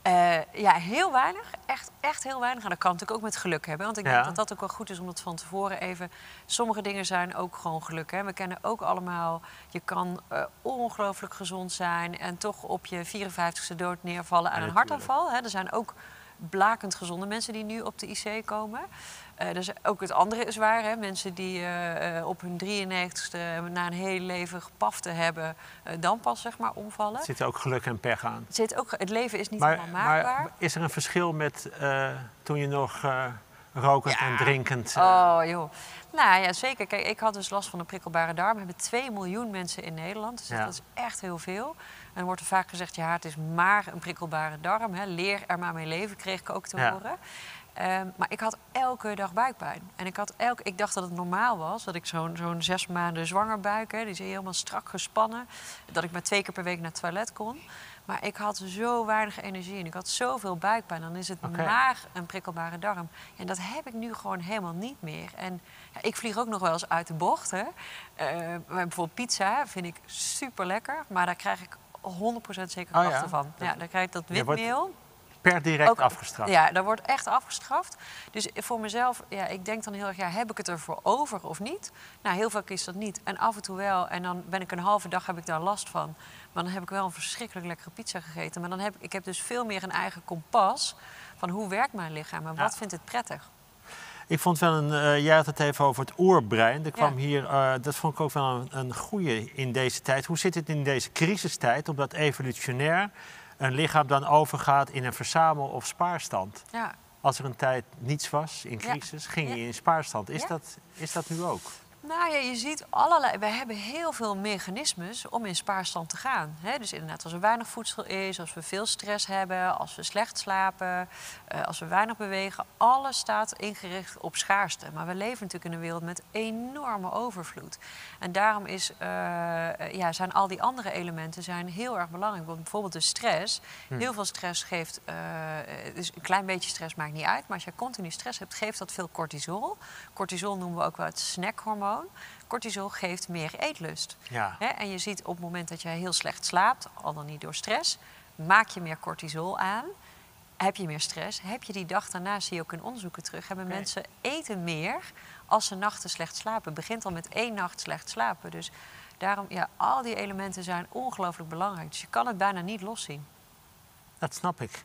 Uh, ja, heel weinig. Echt, echt heel weinig. En dat kan natuurlijk ook met geluk hebben. Want ik Ja. denk dat dat ook wel goed is om dat van tevoren even... Sommige dingen zijn ook gewoon geluk. Hè. We kennen ook allemaal... Je kan uh, ongelooflijk gezond zijn... en toch op je vierenvijftigste dood neervallen aan Ja, een hartaanval. Hè. Er zijn ook blakend gezonde mensen die nu op de I C komen. Uh, dus ook het andere is waar. Hè. Mensen die uh, uh, op hun drieënnegentigste na een heel leven gepaf te hebben... Uh, dan pas zeg maar omvallen. Er zit ook geluk en pech aan. Het, zit ook, het leven is niet maar, helemaal maakbaar. Maar is er een verschil met uh, toen je nog uh, rokend ja. en drinkend... Uh... Oh joh. Nou ja, zeker. Kijk, ik had dus last van een prikkelbare darm. We hebben twee miljoen mensen in Nederland. Dus ja. dat is echt heel veel. En er wordt er vaak gezegd, ja, het is maar een prikkelbare darm. Hè. Leer er maar mee leven, kreeg ik ook te ja. horen. Um, maar ik had elke dag buikpijn. En ik, had elke, ik dacht dat het normaal was. Dat ik zo'n zo'n zes maanden zwanger buik, hè, die is helemaal strak gespannen. Dat ik maar twee keer per week naar het toilet kon. Maar ik had zo weinig energie en ik had zoveel buikpijn. Dan is het okay. maar een prikkelbare darm. En dat heb ik nu gewoon helemaal niet meer. En ja, ik vlieg ook nog wel eens uit de bocht. Hè. Uh, bijvoorbeeld pizza vind ik super lekker. Maar daar krijg ik honderd procent zeker krachten oh ja? van. Ja, dan krijg ik dat witmeel. Per direct ook, afgestraft. Ja, dat wordt echt afgestraft. Dus voor mezelf, ja, ik denk dan heel erg, ja, heb ik het ervoor over of niet? Nou, heel vaak is dat niet. En af en toe wel. En dan ben ik een halve dag, heb ik daar last van. Maar dan heb ik wel een verschrikkelijk lekkere pizza gegeten. Maar dan heb ik, ik heb dus veel meer een eigen kompas van hoe werkt mijn lichaam en wat ja. vindt het prettig. Ik vond wel een, uh, jij had het even over het oerbrein. Er kwam ja. hier, uh, dat vond ik ook wel een, een goeie in deze tijd. Hoe zit het in deze crisistijd, omdat evolutionair een lichaam dan overgaat in een verzamel- of spaarstand? Ja. Als er een tijd niets was in crisis, ja. ging je ja. in spaarstand. Is, ja. dat, is dat nu ook? Nou ja, je ziet allerlei... We hebben heel veel mechanismes om in spaarstand te gaan. He, dus inderdaad, als er weinig voedsel is, als we veel stress hebben, als we slecht slapen, uh, als we weinig bewegen. Alles staat ingericht op schaarste. Maar we leven natuurlijk in een wereld met enorme overvloed. En daarom is, uh, ja, zijn al die andere elementen zijn heel erg belangrijk. Bijvoorbeeld de stress. Hm. Heel veel stress geeft... Uh, dus een klein beetje stress maakt niet uit. Maar als je continu stress hebt, geeft dat veel cortisol. Cortisol noemen we ook wel het snackhormoon. Cortisol geeft meer eetlust. Ja. He, en je ziet op het moment dat je heel slecht slaapt, al dan niet door stress, maak je meer cortisol aan. Heb je meer stress, heb je die dag daarna, zie je ook in onderzoeken terug, hebben okay. mensen eten meer als ze nachten slecht slapen. Het begint al met één nacht slecht slapen. Dus daarom, ja, al die elementen zijn ongelooflijk belangrijk. Dus je kan het bijna niet loszien. Dat snap ik.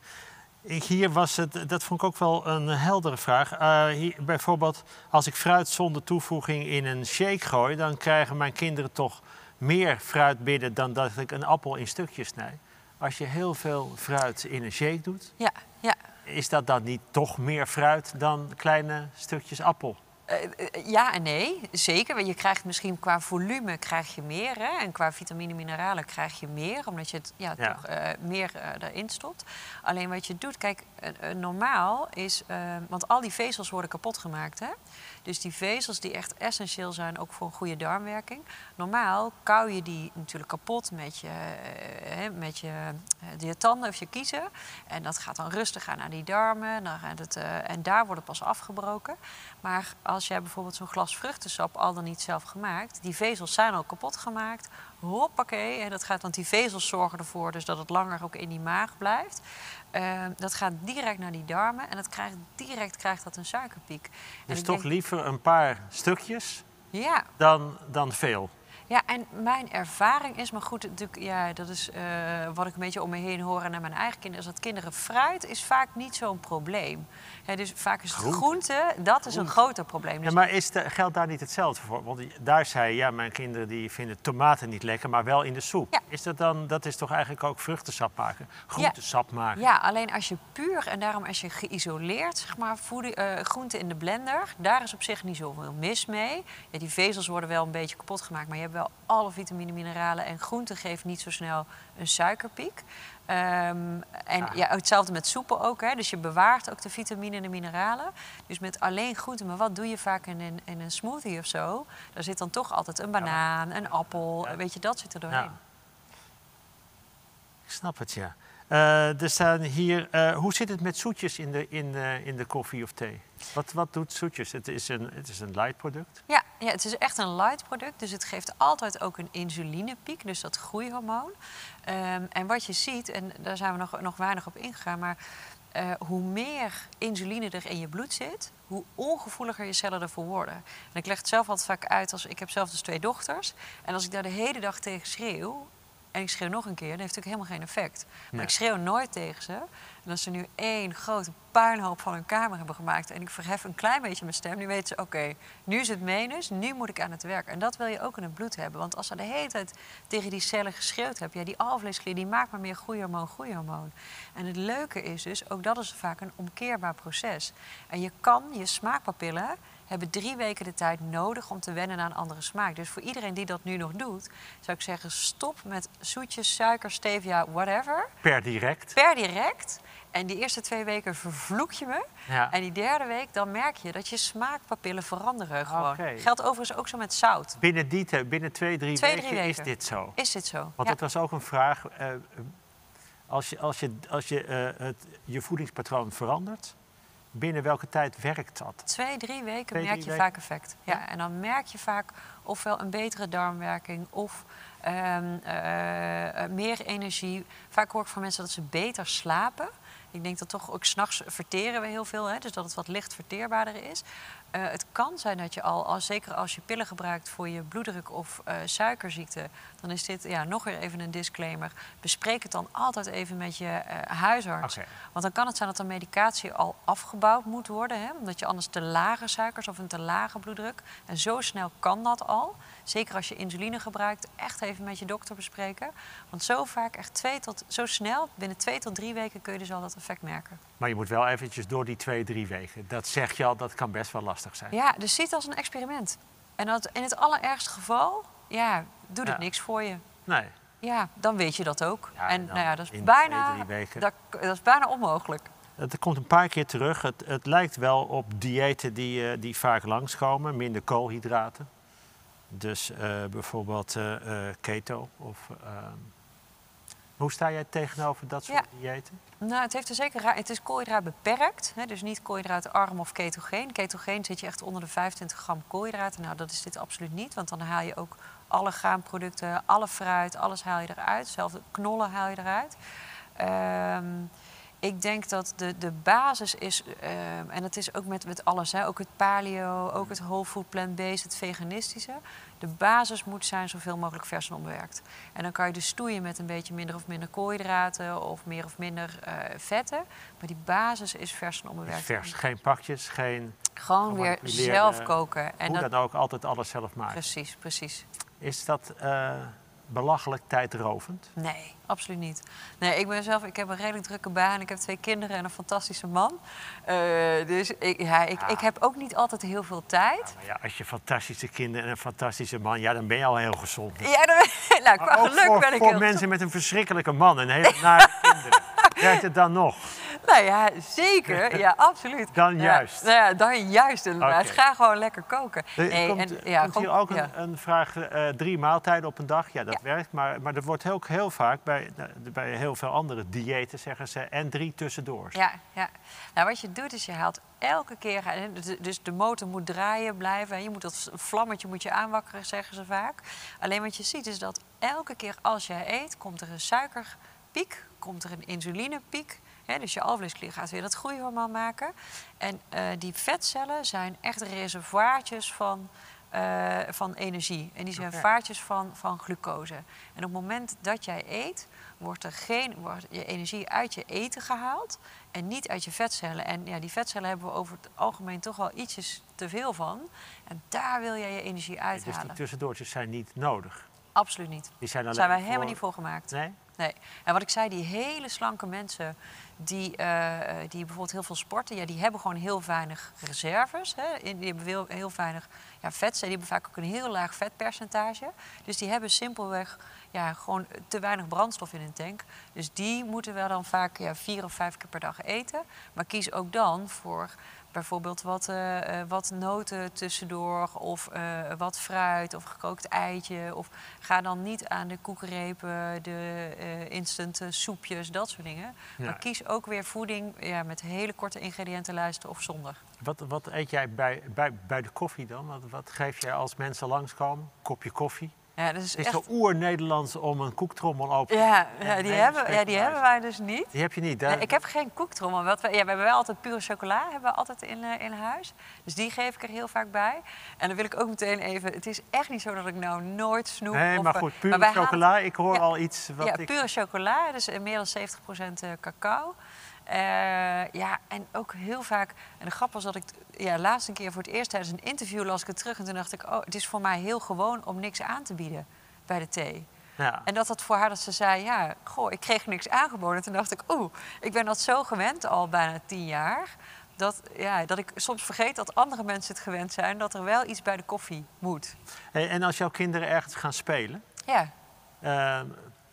Hier was het, dat vond ik ook wel een heldere vraag. Uh, hier, bijvoorbeeld, als ik fruit zonder toevoeging in een shake gooi, dan krijgen mijn kinderen toch meer fruit binnen dan dat ik een appel in stukjes snij. Als je heel veel fruit in een shake doet, ja, ja. is dat dan niet toch meer fruit dan kleine stukjes appel? Uh, ja en nee, zeker. Want je krijgt misschien qua volume krijg je meer. Hè? En qua vitamine en mineralen krijg je meer. Omdat je het ja, ja. toch uh, meer uh, erin stopt. Alleen wat je doet, kijk, uh, uh, normaal is... Uh, want al die vezels worden kapot gemaakt. Hè? Dus die vezels die echt essentieel zijn, ook voor een goede darmwerking. Normaal kauw je die natuurlijk kapot met je, uh, met je, uh, je tanden of je kiezen. En dat gaat dan rustig aan naar die darmen. Dan gaat het, uh, en daar wordt het pas afgebroken. Maar als jij bijvoorbeeld zo'n glas vruchtensap al dan niet zelf gemaakt, die vezels zijn al kapot gemaakt. Hoppakee, en dat gaat, want die vezels zorgen ervoor dus dat het langer ook in die maag blijft. Uh, dat gaat direct naar die darmen en dat krijgt, direct krijgt dat een suikerpiek. Dus toch denk, liever een paar stukjes ja. dan, dan veel? Ja, en mijn ervaring is, maar goed, natuurlijk, ja, dat is uh, wat ik een beetje om me heen hoor en naar mijn eigen kinderen, is dat kinderen fruit is vaak niet zo'n probleem. Ja, dus vaak is het groente, groente dat is groente. een groter probleem. Dus ja, maar is de, geldt daar niet hetzelfde voor? Want daar zei je, ja, mijn kinderen die vinden tomaten niet lekker, maar wel in de soep. Ja. Is dat dan, dat is toch eigenlijk ook vruchtensap maken, groentesap ja. maken? Ja, alleen als je puur, en daarom als je geïsoleerd, zeg maar, voeding, uh, groenten in de blender, daar is op zich niet zoveel mis mee. Ja, die vezels worden wel een beetje kapot gemaakt, maar je hebt wel alle vitamine, mineralen en groenten geven niet zo snel een suikerpiek. Um, en ah. ja, hetzelfde met soepen ook. Hè? Dus je bewaart ook de vitamine en de mineralen. Dus met alleen groenten. Maar wat doe je vaak in een, in een smoothie of zo? Daar zit dan toch altijd een banaan, een appel. Ja. Weet je, dat zit er doorheen. Ja. Ik snap het, ja. Uh, er staan hier, uh, hoe zit het met zoetjes in de, in, uh, in de koffie of thee? Wat, wat doet zoetjes? Het is een, het is een light product. Ja. ja, het is echt een light product, dus het geeft altijd ook een insulinepiek, dus dat groeihormoon. Um, en wat je ziet, en daar zijn we nog, nog weinig op ingegaan, maar uh, hoe meer insuline er in je bloed zit, hoe ongevoeliger je cellen ervoor worden. En ik leg het zelf altijd vaak uit, als ik heb zelf dus twee dochters, en als ik daar de hele dag tegen schreeuw, en ik schreeuw nog een keer, dan heeft het natuurlijk helemaal geen effect. Maar Nee. ik schreeuw nooit tegen ze. En als ze nu één grote puinhoop van hun kamer hebben gemaakt en ik verhef een klein beetje mijn stem, nu weten ze, oké, okay, nu is het menus, nu moet ik aan het werk. En dat wil je ook in het bloed hebben. Want als ze de hele tijd tegen die cellen geschreeuwd hebt, ja, die alvleesklier die maakt maar meer groeihormoon, groeihormoon. En het leuke is dus, ook dat is vaak een omkeerbaar proces. En je kan je smaakpapillen hebben drie weken de tijd nodig om te wennen aan andere smaak. Dus voor iedereen die dat nu nog doet, zou ik zeggen, stop met zoetjes, suiker, stevia, whatever. Per direct? Per direct. En die eerste twee weken vervloek je me. Ja. En die derde week, dan merk je dat je smaakpapillen veranderen gewoon. Okay. Geldt overigens ook zo met zout. Binnen, die, binnen twee, drie, twee, weken, drie weken is dit zo? Is dit zo, Want ja. dat was ook een vraag. Uh, als je, als je, als je uh, het, je voedingspatroon verandert, binnen welke tijd werkt dat? Twee, drie weken Twee, merk drie je weken? vaak effect. Ja, ja, en dan merk je vaak ofwel een betere darmwerking of um, uh, meer energie. Vaak hoor ik van mensen dat ze beter slapen. Ik denk dat toch ook 's nachts verteren we heel veel, hè, dus dat het wat licht verteerbaarder is. Uh, het kan zijn dat je al, als, zeker als je pillen gebruikt voor je bloeddruk of uh, suikerziekte, dan is dit ja, nog weer even een disclaimer. Bespreek het dan altijd even met je uh, huisarts. Okay. Want dan kan het zijn dat de medicatie al afgebouwd moet worden, hè, omdat je anders te lage suikers of een te lage bloeddruk. En zo snel kan dat al. Zeker als je insuline gebruikt, echt even met je dokter bespreken. Want zo vaak, echt twee tot, zo snel, binnen twee tot drie weken kun je dus al dat effect merken. Maar je moet wel eventjes door die twee, drie weken. Dat zeg je al, dat kan best wel lastig zijn. Ja, dus zie het als een experiment. En dat in het allerergste geval, ja, doet het ja. niks voor je. Nee. Ja, dan weet je dat ook. Ja, en dan nou ja, dat is, in bijna, twee, drie weken. Dat, dat is bijna onmogelijk. Het komt een paar keer terug. Het, het lijkt wel op diëten die, uh, die vaak langskomen. Minder koolhydraten. Dus uh, bijvoorbeeld uh, uh, keto. Of, uh, hoe sta jij tegenover dat soort ja. diëten? Nou, het heeft er zeker. Het is koolhydraat beperkt, hè, dus niet koolhydraatarm of ketogeen. Ketogeen zit je echt onder de vijfentwintig gram koolhydraten. Nou, dat is dit absoluut niet, want dan haal je ook alle graanproducten, alle fruit, alles haal je eruit. Zelfs de knollen haal je eruit. Um, Ik denk dat de, de basis is, uh, en dat is ook met, met alles, hè, ook het paleo, ook het whole food plant-based, het veganistische. De basis moet zijn zoveel mogelijk vers en onbewerkt. En dan kan je dus stoeien met een beetje minder of minder koolhydraten of meer of minder uh, vetten. Maar die basis is vers en onbewerkt. Vers, geen pakjes, geen... Gewoon weer zelf koken. En hoe dat... dan ook, altijd alles zelf maken. Precies, precies. Is dat uh, belachelijk tijdrovend? Nee, absoluut niet. Nee, ik ben zelf, ik heb een redelijk drukke baan. Ik heb twee kinderen en een fantastische man. Uh, dus ik, ja, ik, ah. ik heb ook niet altijd heel veel tijd. Ja, maar ja, als je fantastische kinderen en een fantastische man, ja, dan ben je al heel gezond. Ja, dan, nou, qua geluk voor, ben ik voor heel mensen met een verschrikkelijke man en hele nare kinderen. Werkt het dan nog? Nou ja, zeker. Ja, absoluut. Dan ja, juist. Nou ja, dan juist inderdaad. Okay. Ga gewoon lekker koken. Er nee, komt, en, ja, komt hier gewoon, ook een, ja. een vraag, uh, drie maaltijden op een dag. Ja, dat ja. werkt. Maar, maar er wordt ook heel vaak bij, bij heel veel andere diëten, zeggen ze, en drie tussendoors. Ja, ja. Nou, wat je doet is je haalt elke keer, dus de motor moet draaien blijven. Je moet dat vlammetje moet je aanwakkeren, zeggen ze vaak. Alleen wat je ziet is dat elke keer als jij eet, komt er een suikerpiek, komt er een insulinepiek. He, dus je alvleesklier gaat weer dat groeihormoon maken. En uh, die vetcellen zijn echt reservoirtjes van, uh, van energie. En die zijn okay. vaartjes van, van glucose. En op het moment dat jij eet, wordt, er geen, wordt je energie uit je eten gehaald en niet uit je vetcellen. En ja, die vetcellen hebben we over het algemeen toch wel ietsjes te veel van. En daar wil jij je energie uithalen. Dus die tussendoortjes zijn niet nodig? Absoluut niet. Die zijn, daar zijn wij voor... helemaal niet voor gemaakt. Nee? Nee. En wat ik zei, die hele slanke mensen die, uh, die bijvoorbeeld heel veel sporten, ja, die hebben gewoon heel weinig reserves. Hè. Die hebben heel, heel weinig ja, vet. Die hebben vaak ook een heel laag vetpercentage. Dus die hebben simpelweg ja, gewoon te weinig brandstof in hun tank. Dus die moeten wel dan vaak ja, vier of vijf keer per dag eten. Maar kies ook dan voor bijvoorbeeld wat, uh, uh, wat noten tussendoor of uh, wat fruit of gekookt eitje. Of ga dan niet aan de koekenrepen, de uh, instant soepjes, dat soort dingen. Ja. Maar kies ook weer voeding ja, met hele korte ingrediëntenlijsten of zonder. Wat, wat eet jij bij, bij, bij de koffie dan? Wat, wat geef jij als mensen langskomen? Kopje koffie? Ja, dat is het is echt... zo oer-Nederlands om een koektrommel open te Ja, ja, die, hebben, ja die hebben wij dus niet. Die heb je niet, hè? Nee, ik heb geen koektrommel. Wat we, ja, we hebben wel altijd pure chocola hebben we altijd in, uh, in huis. Dus die geef ik er heel vaak bij. En dan wil ik ook meteen even... Het is echt niet zo dat ik nou nooit snoep... Nee, of, maar goed, pure maar chocola. halen, ik hoor ja, al iets wat ja, ik... pure chocola. Dus meer dan zeventig procent cacao. Uh, ja, en ook heel vaak... En de grap was dat ik ja, laatst een keer voor het eerst tijdens een interview las ik het terug. En toen dacht ik, oh, het is voor mij heel gewoon om niks aan te bieden bij de thee. Ja. En dat dat voor haar, dat ze zei, ja, goh, ik kreeg niks aangeboden. Toen dacht ik, oeh, ik ben dat zo gewend al bijna tien jaar... Dat, ja, dat ik soms vergeet dat andere mensen het gewend zijn... dat er wel iets bij de koffie moet. Hey, en als jouw kinderen ergens gaan spelen... Ja. Uh,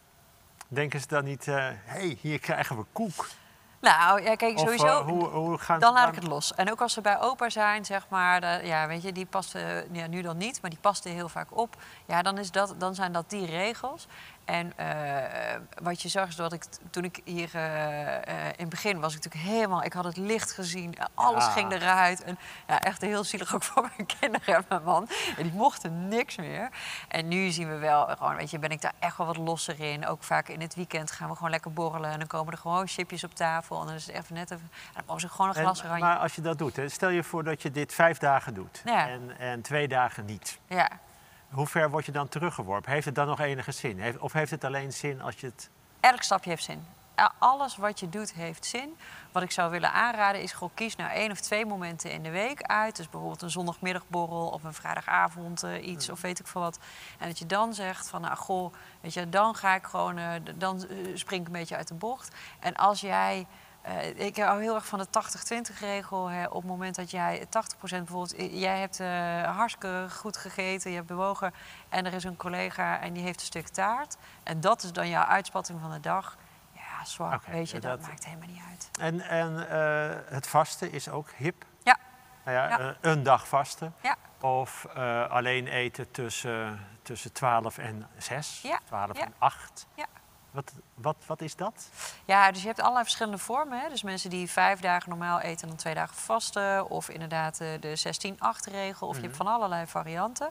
denken ze dan niet, hé, uh, hey, hier krijgen we koek... Nou, ja, kijk, of, sowieso, uh, hoe, hoe gaan dan ze laat ik het los. En ook als ze bij opa zijn, zeg maar, de, ja, weet je, die paste, ja, nu dan niet, maar die paste heel vaak op. Ja, dan, is dat, dan zijn dat die regels. En uh, wat je zag is dat ik, toen ik hier uh, uh, in het begin was ik natuurlijk helemaal, ik had het licht gezien, alles ja. ging eruit. En ja, echt heel zielig ook voor mijn kinderen en mijn man. En die mochten niks meer. En nu zien we wel, gewoon, weet je, ben ik daar echt wel wat losser in. Ook vaak in het weekend gaan we gewoon lekker borrelen en dan komen er gewoon chipjes op tafel. En dan is het even net even, dan mogen ze gewoon een glas oranje. Maar als je dat doet, hè, stel je voor dat je dit vijf dagen doet ja. en, en twee dagen niet. Ja. Hoe ver word je dan teruggeworpen? Heeft het dan nog enige zin? Heeft, of heeft het alleen zin als je het... Elk stapje heeft zin. Alles wat je doet heeft zin. Wat ik zou willen aanraden is gewoon kies nou één of twee momenten in de week uit. Dus bijvoorbeeld een zondagmiddagborrel of een vrijdagavond uh, iets mm. of weet ik veel wat. En dat je dan zegt van nou goh, weet je, dan ga ik gewoon, uh, dan uh, spring ik een beetje uit de bocht. En als jij... Uh, ik hou heel erg van de tachtig twintig regel. Hè. Op het moment dat jij tachtig procent bijvoorbeeld... Jij hebt uh, hartstikke goed gegeten, je hebt bewogen... en er is een collega en die heeft een stuk taart. En dat is dan jouw uitspatting van de dag. Ja, zwak, okay, weet je, dat, dat maakt helemaal niet uit. En, en uh, het vasten is ook hip? Ja. Nou ja, ja. Uh, een dag vasten? Ja. Of uh, alleen eten tussen, tussen twaalf en zes? Ja. twaalf ja. en acht? Ja. Wat, wat, wat is dat? Ja, dus je hebt allerlei verschillende vormen. Hè? Dus mensen die vijf dagen normaal eten en dan twee dagen vasten. Of inderdaad de zestien acht regel. Of mm-hmm. je hebt van allerlei varianten.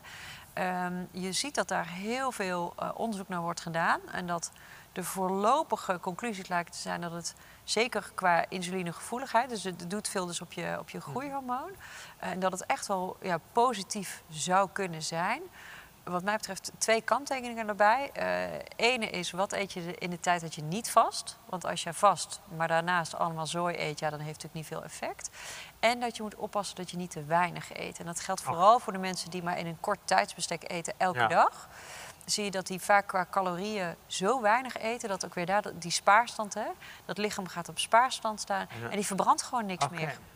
Um, je ziet dat daar heel veel uh, onderzoek naar wordt gedaan. En dat de voorlopige conclusies lijken te zijn dat het zeker qua insulinegevoeligheid... dus het doet veel dus op je, op je groeihormoon. Uh, en dat het echt wel ja, positief zou kunnen zijn... Wat mij betreft twee kanttekeningen erbij. Uh, ene is, wat eet je in de tijd dat je niet vast? Want als je vast, maar daarnaast allemaal zooi eet... ja, dan heeft het natuurlijk niet veel effect. En dat je moet oppassen dat je niet te weinig eet. En dat geldt vooral oh. voor de mensen die maar in een kort tijdsbestek eten elke ja. dag. Zie je dat die vaak qua calorieën zo weinig eten... dat ook weer daar die spaarstand, hè, dat lichaam gaat op spaarstand staan... Ja. en die verbrandt gewoon niks okay. meer.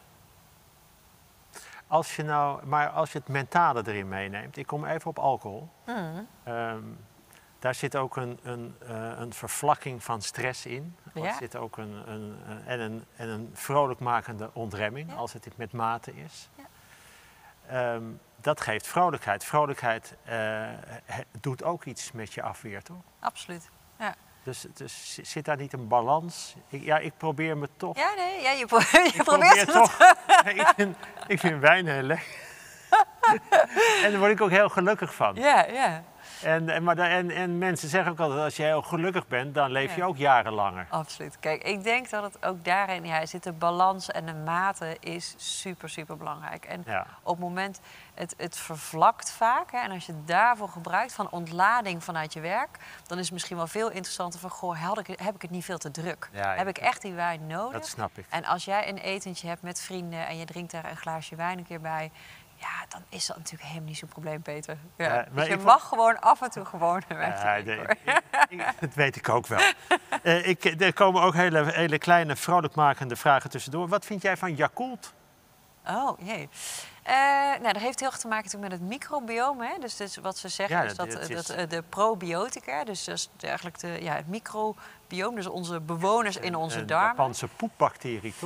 Als je nou, maar als je het mentale erin meeneemt, ik kom even op alcohol. Mm. Um, daar zit ook een, een, uh, een vervlakking van stress in. Er ja. zit ook een, een, een, en, een, en een vrolijkmakende ontremming, ja. als het met mate is. Ja. Um, dat geeft vrolijkheid. Vrolijkheid uh, he, doet ook iets met je afweer, toch? Absoluut, ja. Dus, dus zit daar niet een balans? Ik, ja, ik probeer me toch... Ja, nee, ja, je, pro je ik probeert probeer toch. ik, vind, ik vind wijn heel lekker. En daar word ik ook heel gelukkig van. Ja, ja. En, en, maar da, en, en mensen zeggen ook altijd, als je heel gelukkig bent, dan leef je ja. ook jaren langer. Absoluut. Kijk, ik denk dat het ook daarin ja, zit de balans en de mate is super, super belangrijk. En ja. op het moment, het, het vervlakt vaak. Hè, en als je het daarvoor gebruikt van ontlading vanuit je werk, dan is het misschien wel veel interessanter van, goh, heb ik, heb ik het niet veel te druk? Ja, heb ik echt die wijn nodig? Dat snap ik. En als jij een etentje hebt met vrienden en je drinkt daar een glaasje wijn een keer bij, ja, dan is dat natuurlijk helemaal niet zo'n probleem, Peter. Ja. Uh, dus je mag vond... gewoon af en toe gewoon een wijn uh, drinken. Dat weet ik ook wel. uh, ik, er komen ook hele, hele kleine, vrolijkmakende vragen tussendoor. Wat vind jij van Yakult? Oh, jee. Uh, nou, dat heeft heel erg te maken met het microbiome. Hè? Dus, dus wat ze zeggen ja, is dat, dat is... dat de probiotica, dus dat is eigenlijk de, ja, het microbiome, dus onze bewoners in onze een, darmen. Een Japanse poepbacterie, toch?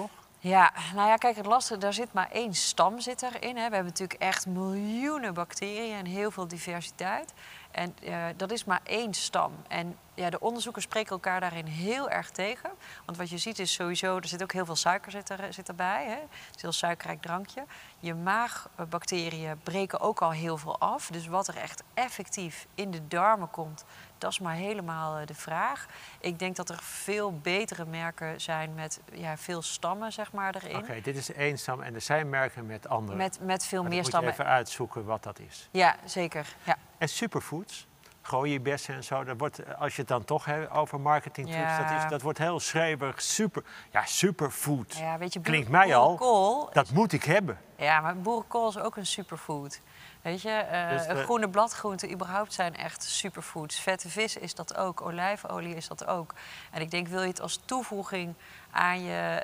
Ja, nou ja, kijk, het lastige, daar zit maar één stam zit erin. Hè. We hebben natuurlijk echt miljoenen bacteriën en heel veel diversiteit. En uh, dat is maar één stam. En ja, de onderzoekers spreken elkaar daarin heel erg tegen. Want wat je ziet is sowieso, er zit ook heel veel suiker zit, er, zit erbij. Hè. Het is een heel suikerrijk drankje. Je maagbacteriën breken ook al heel veel af. Dus wat er echt effectief in de darmen komt, dat is maar helemaal uh, de vraag. Ik denk dat er veel betere merken zijn met ja, veel stammen, zeg maar, erin. Oké, okay, dit is één stam en er zijn merken met andere. Met, met veel maar meer moet stammen. Je even uitzoeken wat dat is. Ja, zeker. Ja. En superfoods, gooienbessen en zo, dat wordt, als je het dan toch hebt over marketing trucs, Ja. dat, is, dat wordt heel schreeuwig. Super, ja, superfood. Ja, weet je, klinkt mij al, boerenkool, dat moet ik hebben. Ja, maar boerenkool is ook een superfood. Weet je, uh, Dus de... groene bladgroenten überhaupt zijn echt superfoods. Vette vis is dat ook, olijfolie is dat ook. En ik denk, wil je het als toevoeging aan je,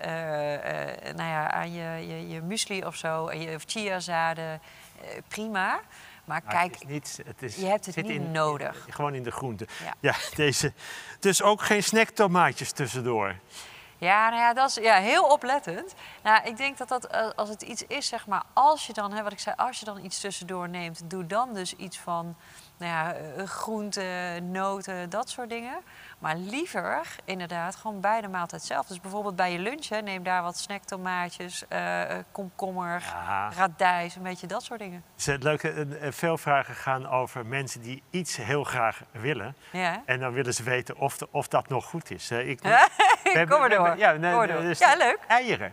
uh, uh, nou ja, aan je, je, je muesli of zo, en je, of chiazaden, uh, prima. Maar, maar kijk, het is niet, het is, je hebt het zit niet in, nodig. In, gewoon in de groente. Ja. Ja, deze. Dus ook geen snacktomaatjes tussendoor. Ja, nou ja, dat is ja, heel oplettend. Nou, ik denk dat dat als het iets is, zeg maar, als je dan, hè, wat ik zei, als je dan iets tussendoor neemt, doe dan dus iets van, nou ja, groenten, noten, dat soort dingen. Maar liever inderdaad gewoon bij de maaltijd zelf. Dus bijvoorbeeld bij je lunch, hè, neem daar wat snacktomaatjes, uh, komkommer, ja. radijs, een beetje dat soort dingen. Het is leuk, veel vragen gaan over mensen die iets heel graag willen. Ja. En dan willen ze weten of, de, of dat nog goed is. Ik, ja, we, kom maar door. Ja, nee, kom maar door. Dus ja, leuk. Eieren.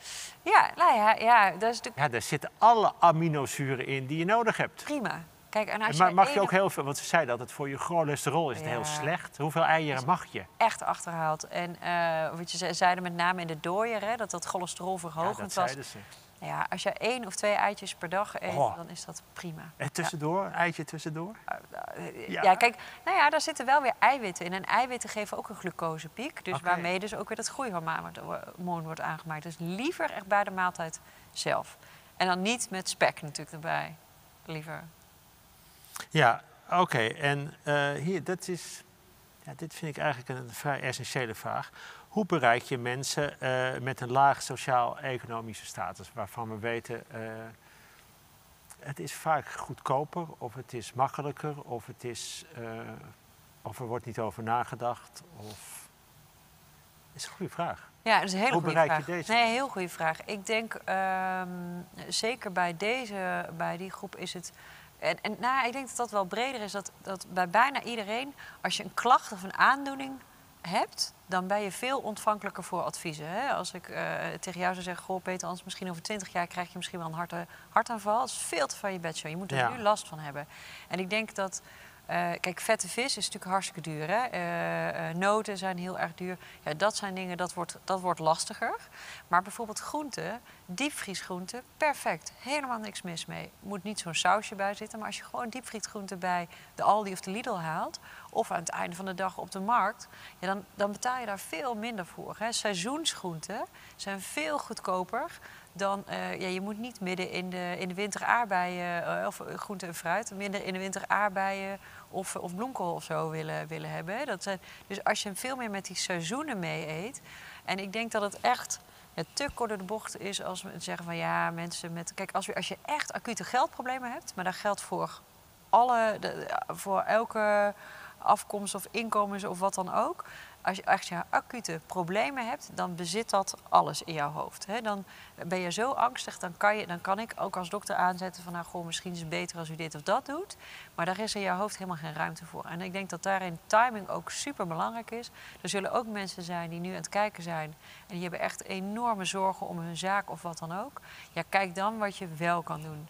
Ja, nou ja, ja, dat is de... ja, daar zitten alle aminozuren in die je nodig hebt. Prima. Kijk, en als maar je mag je één... ook heel veel, want ze zei dat het voor je cholesterol is het ja. heel slecht. Hoeveel eieren mag je? Echt achterhaald. En uh, wat je zeiden met name in de dooier, hè, dat dat cholesterol verhogend was. Ja, dat zeiden ze. Ja, als je één of twee eitjes per dag eet, oh. dan is dat prima. En tussendoor, ja. eitje tussendoor? Uh, uh, ja. ja, kijk, nou ja, daar zitten wel weer eiwitten in. En eiwitten geven ook een glucosepiek. Dus okay. waarmee dus ook weer dat groeihormoon wordt aangemaakt. Dus liever echt bij de maaltijd zelf. En dan niet met spek natuurlijk erbij. Liever. Ja, oké. Okay. En uh, hier, dat is, ja, dit vind ik eigenlijk een vrij essentiële vraag. Hoe bereik je mensen uh, met een laag sociaal-economische status, waarvan we weten, uh, het is vaak goedkoper, of het is makkelijker, of het is, uh, of er wordt niet over nagedacht, of... Dat is een goede vraag. Ja, dat is een hele Hoe goede bereik vraag. je deze? Nee, heel goede vraag. Ik denk, um, zeker bij deze, bij die groep is het... En, en nou, ik denk dat dat wel breder is, dat, dat bij bijna iedereen, als je een klacht of een aandoening hebt, dan ben je veel ontvankelijker voor adviezen. Hè? Als ik uh, tegen jou zou zeggen, goh Peter, anders misschien over twintig jaar krijg je misschien wel een harte, hartaanval. Dat is veel te van je bedshow. Je moet er ja. nu last van hebben. En ik denk dat, uh, kijk, vette vis is natuurlijk hartstikke duur. Hè? Uh, uh, noten zijn heel erg duur. Ja, dat zijn dingen, dat wordt, dat wordt lastiger. Maar bijvoorbeeld groenten, diepvriesgroenten, perfect. Helemaal niks mis mee. Er moet niet zo'n sausje bij zitten. Maar als je gewoon diepvriesgroenten bij de Aldi of de Lidl haalt, of aan het einde van de dag op de markt, ja, dan, dan betaal je daar veel minder voor. Hè. Seizoensgroenten zijn veel goedkoper dan... Uh, ja, je moet niet midden in de, in de winter aardbeien, uh, of groente en fruit, minder in de winter aardbeien of, of bloemkool of zo willen, willen hebben. Hè. Dat zijn, dus als je veel meer met die seizoenen mee eet. En ik denk dat het echt... Ja, te kort door de bocht is als we zeggen van ja, mensen met... Kijk, als, we, als je echt acute geldproblemen hebt, maar dat geldt voor alle, de, voor elke afkomst of inkomens of wat dan ook. Als je echt ja, acute problemen hebt, dan bezit dat alles in jouw hoofd. Hè? Dan ben je zo angstig, dan kan, je, dan kan ik ook als dokter aanzetten van nou, goh, misschien is het beter als u dit of dat doet. Maar daar is in jouw hoofd helemaal geen ruimte voor. En ik denk dat daarin timing ook super belangrijk is. Er zullen ook mensen zijn die nu aan het kijken zijn en die hebben echt enorme zorgen om hun zaak of wat dan ook. Ja, kijk dan wat je wel kan doen.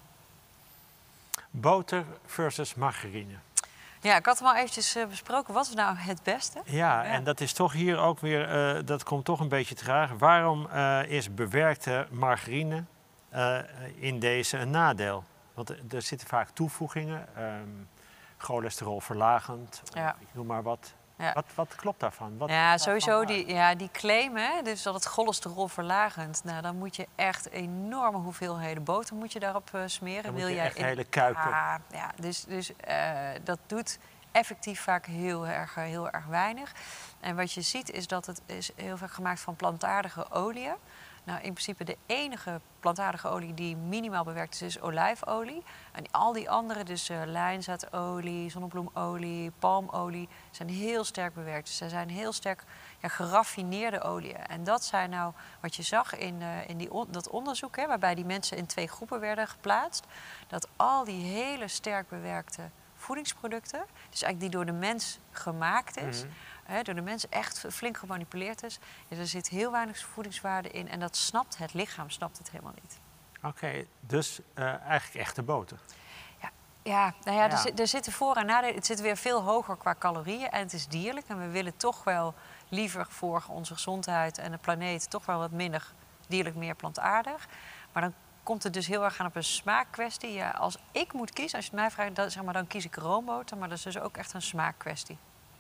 Boter versus margarine. Ja, ik had hem al eventjes uh, besproken. Wat is nou het beste? Ja, ja, en dat is toch hier ook weer, uh, dat komt toch een beetje terug. Waarom uh, is bewerkte margarine uh, in deze een nadeel? Want er zitten vaak toevoegingen, um, cholesterolverlagend, ja. ik noem maar wat. Ja. Wat, wat klopt daarvan? Wat ja, sowieso die, ja, die claim, hè, dus dat het cholesterol verlagend. Nou, dan moet je echt enorme hoeveelheden boter moet je daarop uh, smeren. Dan Wil moet je jij echt in... hele kuipen. Ja, ja, dus dus uh, dat doet effectief vaak heel erg, heel erg weinig. En wat je ziet is dat het is heel vaak gemaakt van plantaardige oliën. Nou, in principe de enige plantaardige olie die minimaal bewerkt is, is olijfolie. En al die andere, dus uh, lijnzaadolie, zonnebloemolie, palmolie, zijn heel sterk bewerkt. Dus zij zijn heel sterk ja, geraffineerde oliën. En dat zijn nou wat je zag in, uh, in die on dat onderzoek, hè, waarbij die mensen in twee groepen werden geplaatst. Dat al die hele sterk bewerkte voedingsproducten, dus eigenlijk die door de mens gemaakt is, mm-hmm. hè, door de mens echt flink gemanipuleerd is, ja, er zit heel weinig voedingswaarde in en dat snapt het lichaam, snapt het helemaal niet. Oké, okay, dus uh, eigenlijk echte boter. Ja, ja, nou ja, ja. Er, zit, er zitten voor- en nadelen. Het zit weer veel hoger qua calorieën en het is dierlijk. En we willen toch wel liever voor onze gezondheid en de planeet toch wel wat minder dierlijk, meer plantaardig. Maar dan komt het dus heel erg aan op een smaakkwestie. Ja, als ik moet kiezen, als je het mij vraagt, dan, zeg maar, dan kies ik roomboter. Maar dat is dus ook echt een smaakkwestie.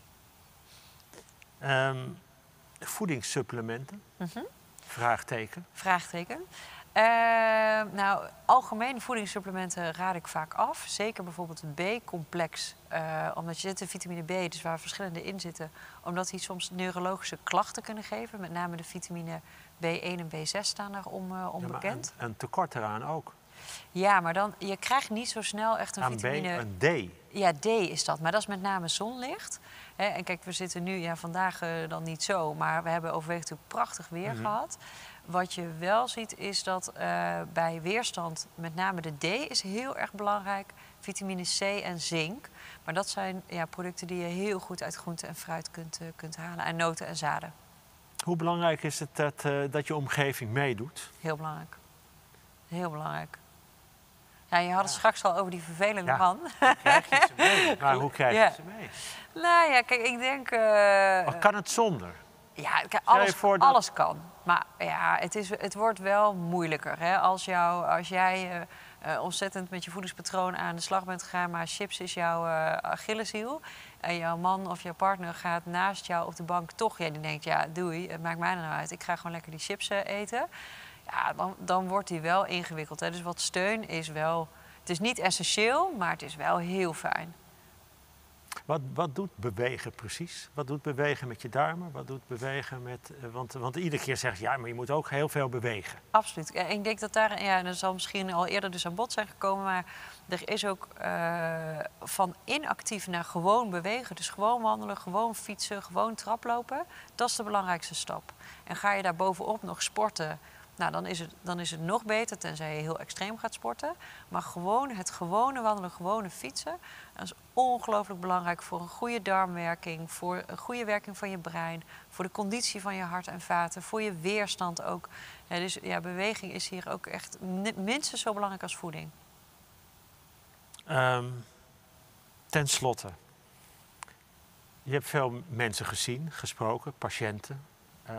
Um, voedingssupplementen? Mm-hmm. Vraagteken. Vraagteken. Uh, nou, algemene voedingssupplementen raad ik vaak af. Zeker bijvoorbeeld een B-complex. Uh, omdat je zit in vitamine B, dus waar verschillende in zitten. Omdat die soms neurologische klachten kunnen geven. Met name de vitamine B één en B zes staan daar om, uh, om ja, bekend. Een, een tekort eraan ook. Ja, maar dan, je krijgt niet zo snel echt een aan vitamine... B, een D. Ja, D is dat. Maar dat is met name zonlicht. He, en kijk, we zitten nu, ja, vandaag uh, dan niet zo. Maar we hebben overwegend natuurlijk prachtig weer mm-hmm. gehad. Wat je wel ziet is dat uh, bij weerstand, met name de D is heel erg belangrijk. Vitamine C en zink. Maar dat zijn ja, producten die je heel goed uit groente en fruit kunt, uh, kunt halen. En noten en zaden. Hoe belangrijk is het dat, uh, dat je omgeving meedoet? Heel belangrijk. Heel belangrijk. Ja, je had het ja. straks al over die vervelende ja. man. Hoe krijg je ze mee? Maar hoe krijg je ja. ze mee? Nou ja, kijk, ik denk... Uh, maar kan het zonder? Ja, kijk, alles, dat... alles kan. Maar ja, het, is, het wordt wel moeilijker. Hè? Als, jou, als jij uh, uh, ontzettend met je voedingspatroon aan de slag bent gegaan, maar chips is jouw uh, Achilleshiel. En jouw man of jouw partner gaat naast jou op de bank toch... Ja, die denkt, ja, doei, het maakt mij nou uit. Ik ga gewoon lekker die chips uh, eten. Ja, dan, dan wordt die wel ingewikkeld. Hè? Dus wat steun is wel... Het is niet essentieel, maar het is wel heel fijn. Wat, wat doet bewegen precies? Wat doet bewegen met je darmen? Wat doet bewegen met... Want, want iedere keer zeg je, ja, maar je moet ook heel veel bewegen. Absoluut. Ja, ik denk dat daar... Ja, dat zal misschien al eerder dus aan bod zijn gekomen, maar er is ook uh, van inactief naar gewoon bewegen. Dus gewoon wandelen, gewoon fietsen, gewoon traplopen. Dat is de belangrijkste stap. En ga je daar bovenop nog sporten... Nou, dan is, het, dan is het nog beter, tenzij je heel extreem gaat sporten. Maar gewoon het gewone wandelen, gewone fietsen... dat is ongelooflijk belangrijk voor een goede darmwerking... voor een goede werking van je brein... voor de conditie van je hart en vaten... voor je weerstand ook. Ja, dus ja, beweging is hier ook echt minstens zo belangrijk als voeding. Um, ten slotte. Je hebt veel mensen gezien, gesproken, patiënten... Uh,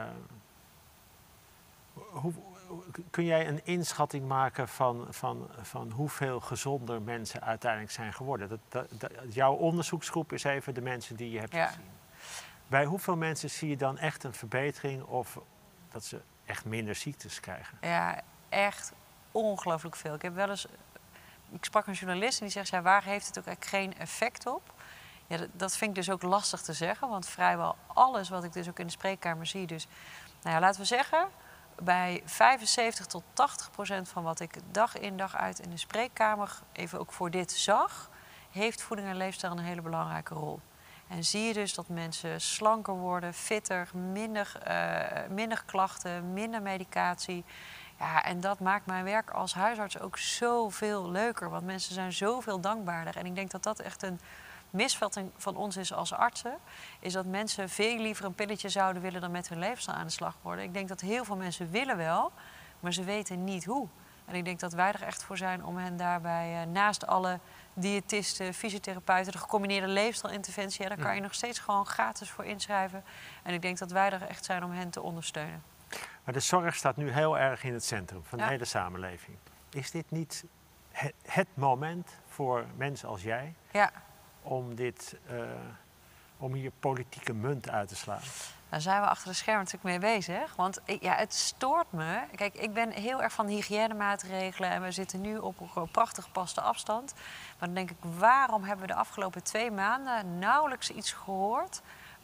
Hoe, kun jij een inschatting maken van, van, van hoeveel gezonder mensen uiteindelijk zijn geworden? Dat, dat, dat, jouw onderzoeksgroep is even de mensen die je hebt ja. gezien. Bij hoeveel mensen zie je dan echt een verbetering of dat ze echt minder ziektes krijgen? Ja, echt ongelooflijk veel. Ik heb wel eens, ik sprak een journalist en die zegt, ja, waar heeft het ook eigenlijk geen effect op? Ja, dat, dat vind ik dus ook lastig te zeggen, want vrijwel alles wat ik dus ook in de spreekkamer zie, dus, nou ja, laten we zeggen... Bij vijfenzeventig tot tachtig procent van wat ik dag in dag uit in de spreekkamer... even ook voor dit zag... heeft voeding en leefstijl een hele belangrijke rol. En zie je dus dat mensen slanker worden, fitter, minder, uh, minder klachten, minder medicatie. Ja, en dat maakt mijn werk als huisarts ook zoveel leuker. Want mensen zijn zoveel dankbaarder. En ik denk dat dat echt een... misvatting van ons is als artsen, is dat mensen veel liever een pilletje zouden willen dan met hun levensstijl aan de slag worden. Ik denk dat heel veel mensen willen wel, maar ze weten niet hoe. En ik denk dat wij er echt voor zijn om hen daarbij, uh, naast alle diëtisten, fysiotherapeuten, de gecombineerde leefstijlinterventie, ja, daar kan je nog steeds gewoon gratis voor inschrijven. En ik denk dat wij er echt zijn om hen te ondersteunen. Maar de zorg staat nu heel erg in het centrum van de ja. hele samenleving. Is dit niet het, het moment voor mensen als jij? Ja. Om, dit, uh, om hier politieke munt uit te slaan? Daar zijn we achter de schermen natuurlijk mee bezig. Want ik, ja, het stoort me. Kijk, ik ben heel erg van hygiënemaatregelen... en we zitten nu op een prachtig gepaste afstand. Maar dan denk ik, waarom hebben we de afgelopen twee maanden... nauwelijks iets gehoord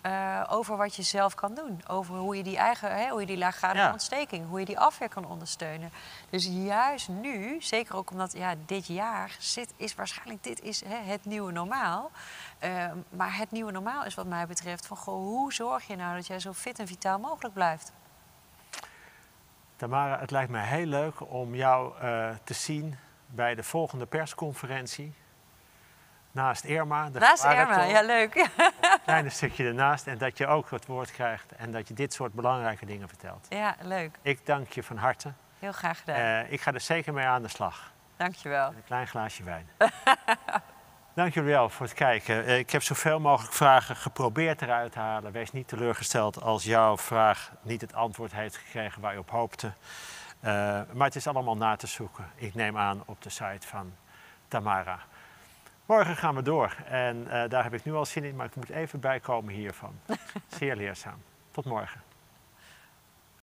uh, over wat je zelf kan doen. Over hoe je die eigen, hè, hoe je die laaggradige ja. ontsteking, hoe je die afweer kan ondersteunen. Dus juist nu, zeker ook omdat ja, dit jaar zit, is waarschijnlijk dit is hè, het nieuwe normaal. Uh, maar het nieuwe normaal is wat mij betreft van goh, hoe zorg je nou dat jij zo fit en vitaal mogelijk blijft? Tamara, het lijkt mij heel leuk om jou uh, te zien bij de volgende persconferentie. Naast Irma. De Naast marathon, Irma, ja leuk. Een kleine stukje ernaast en dat je ook het woord krijgt en dat je dit soort belangrijke dingen vertelt. Ja, leuk. Ik dank je van harte. Heel graag gedaan. Uh, ik ga er zeker mee aan de slag. Dank je wel. Een klein glaasje wijn. Dank jullie wel voor het kijken. Uh, ik heb zoveel mogelijk vragen geprobeerd eruit te halen. Wees niet teleurgesteld als jouw vraag niet het antwoord heeft gekregen waar je op hoopte. Uh, maar het is allemaal na te zoeken. Ik neem aan op de site van Tamara. Morgen gaan we door en uh, daar heb ik nu al zin in, maar ik moet even bijkomen hiervan. Zeer leerzaam. Tot morgen.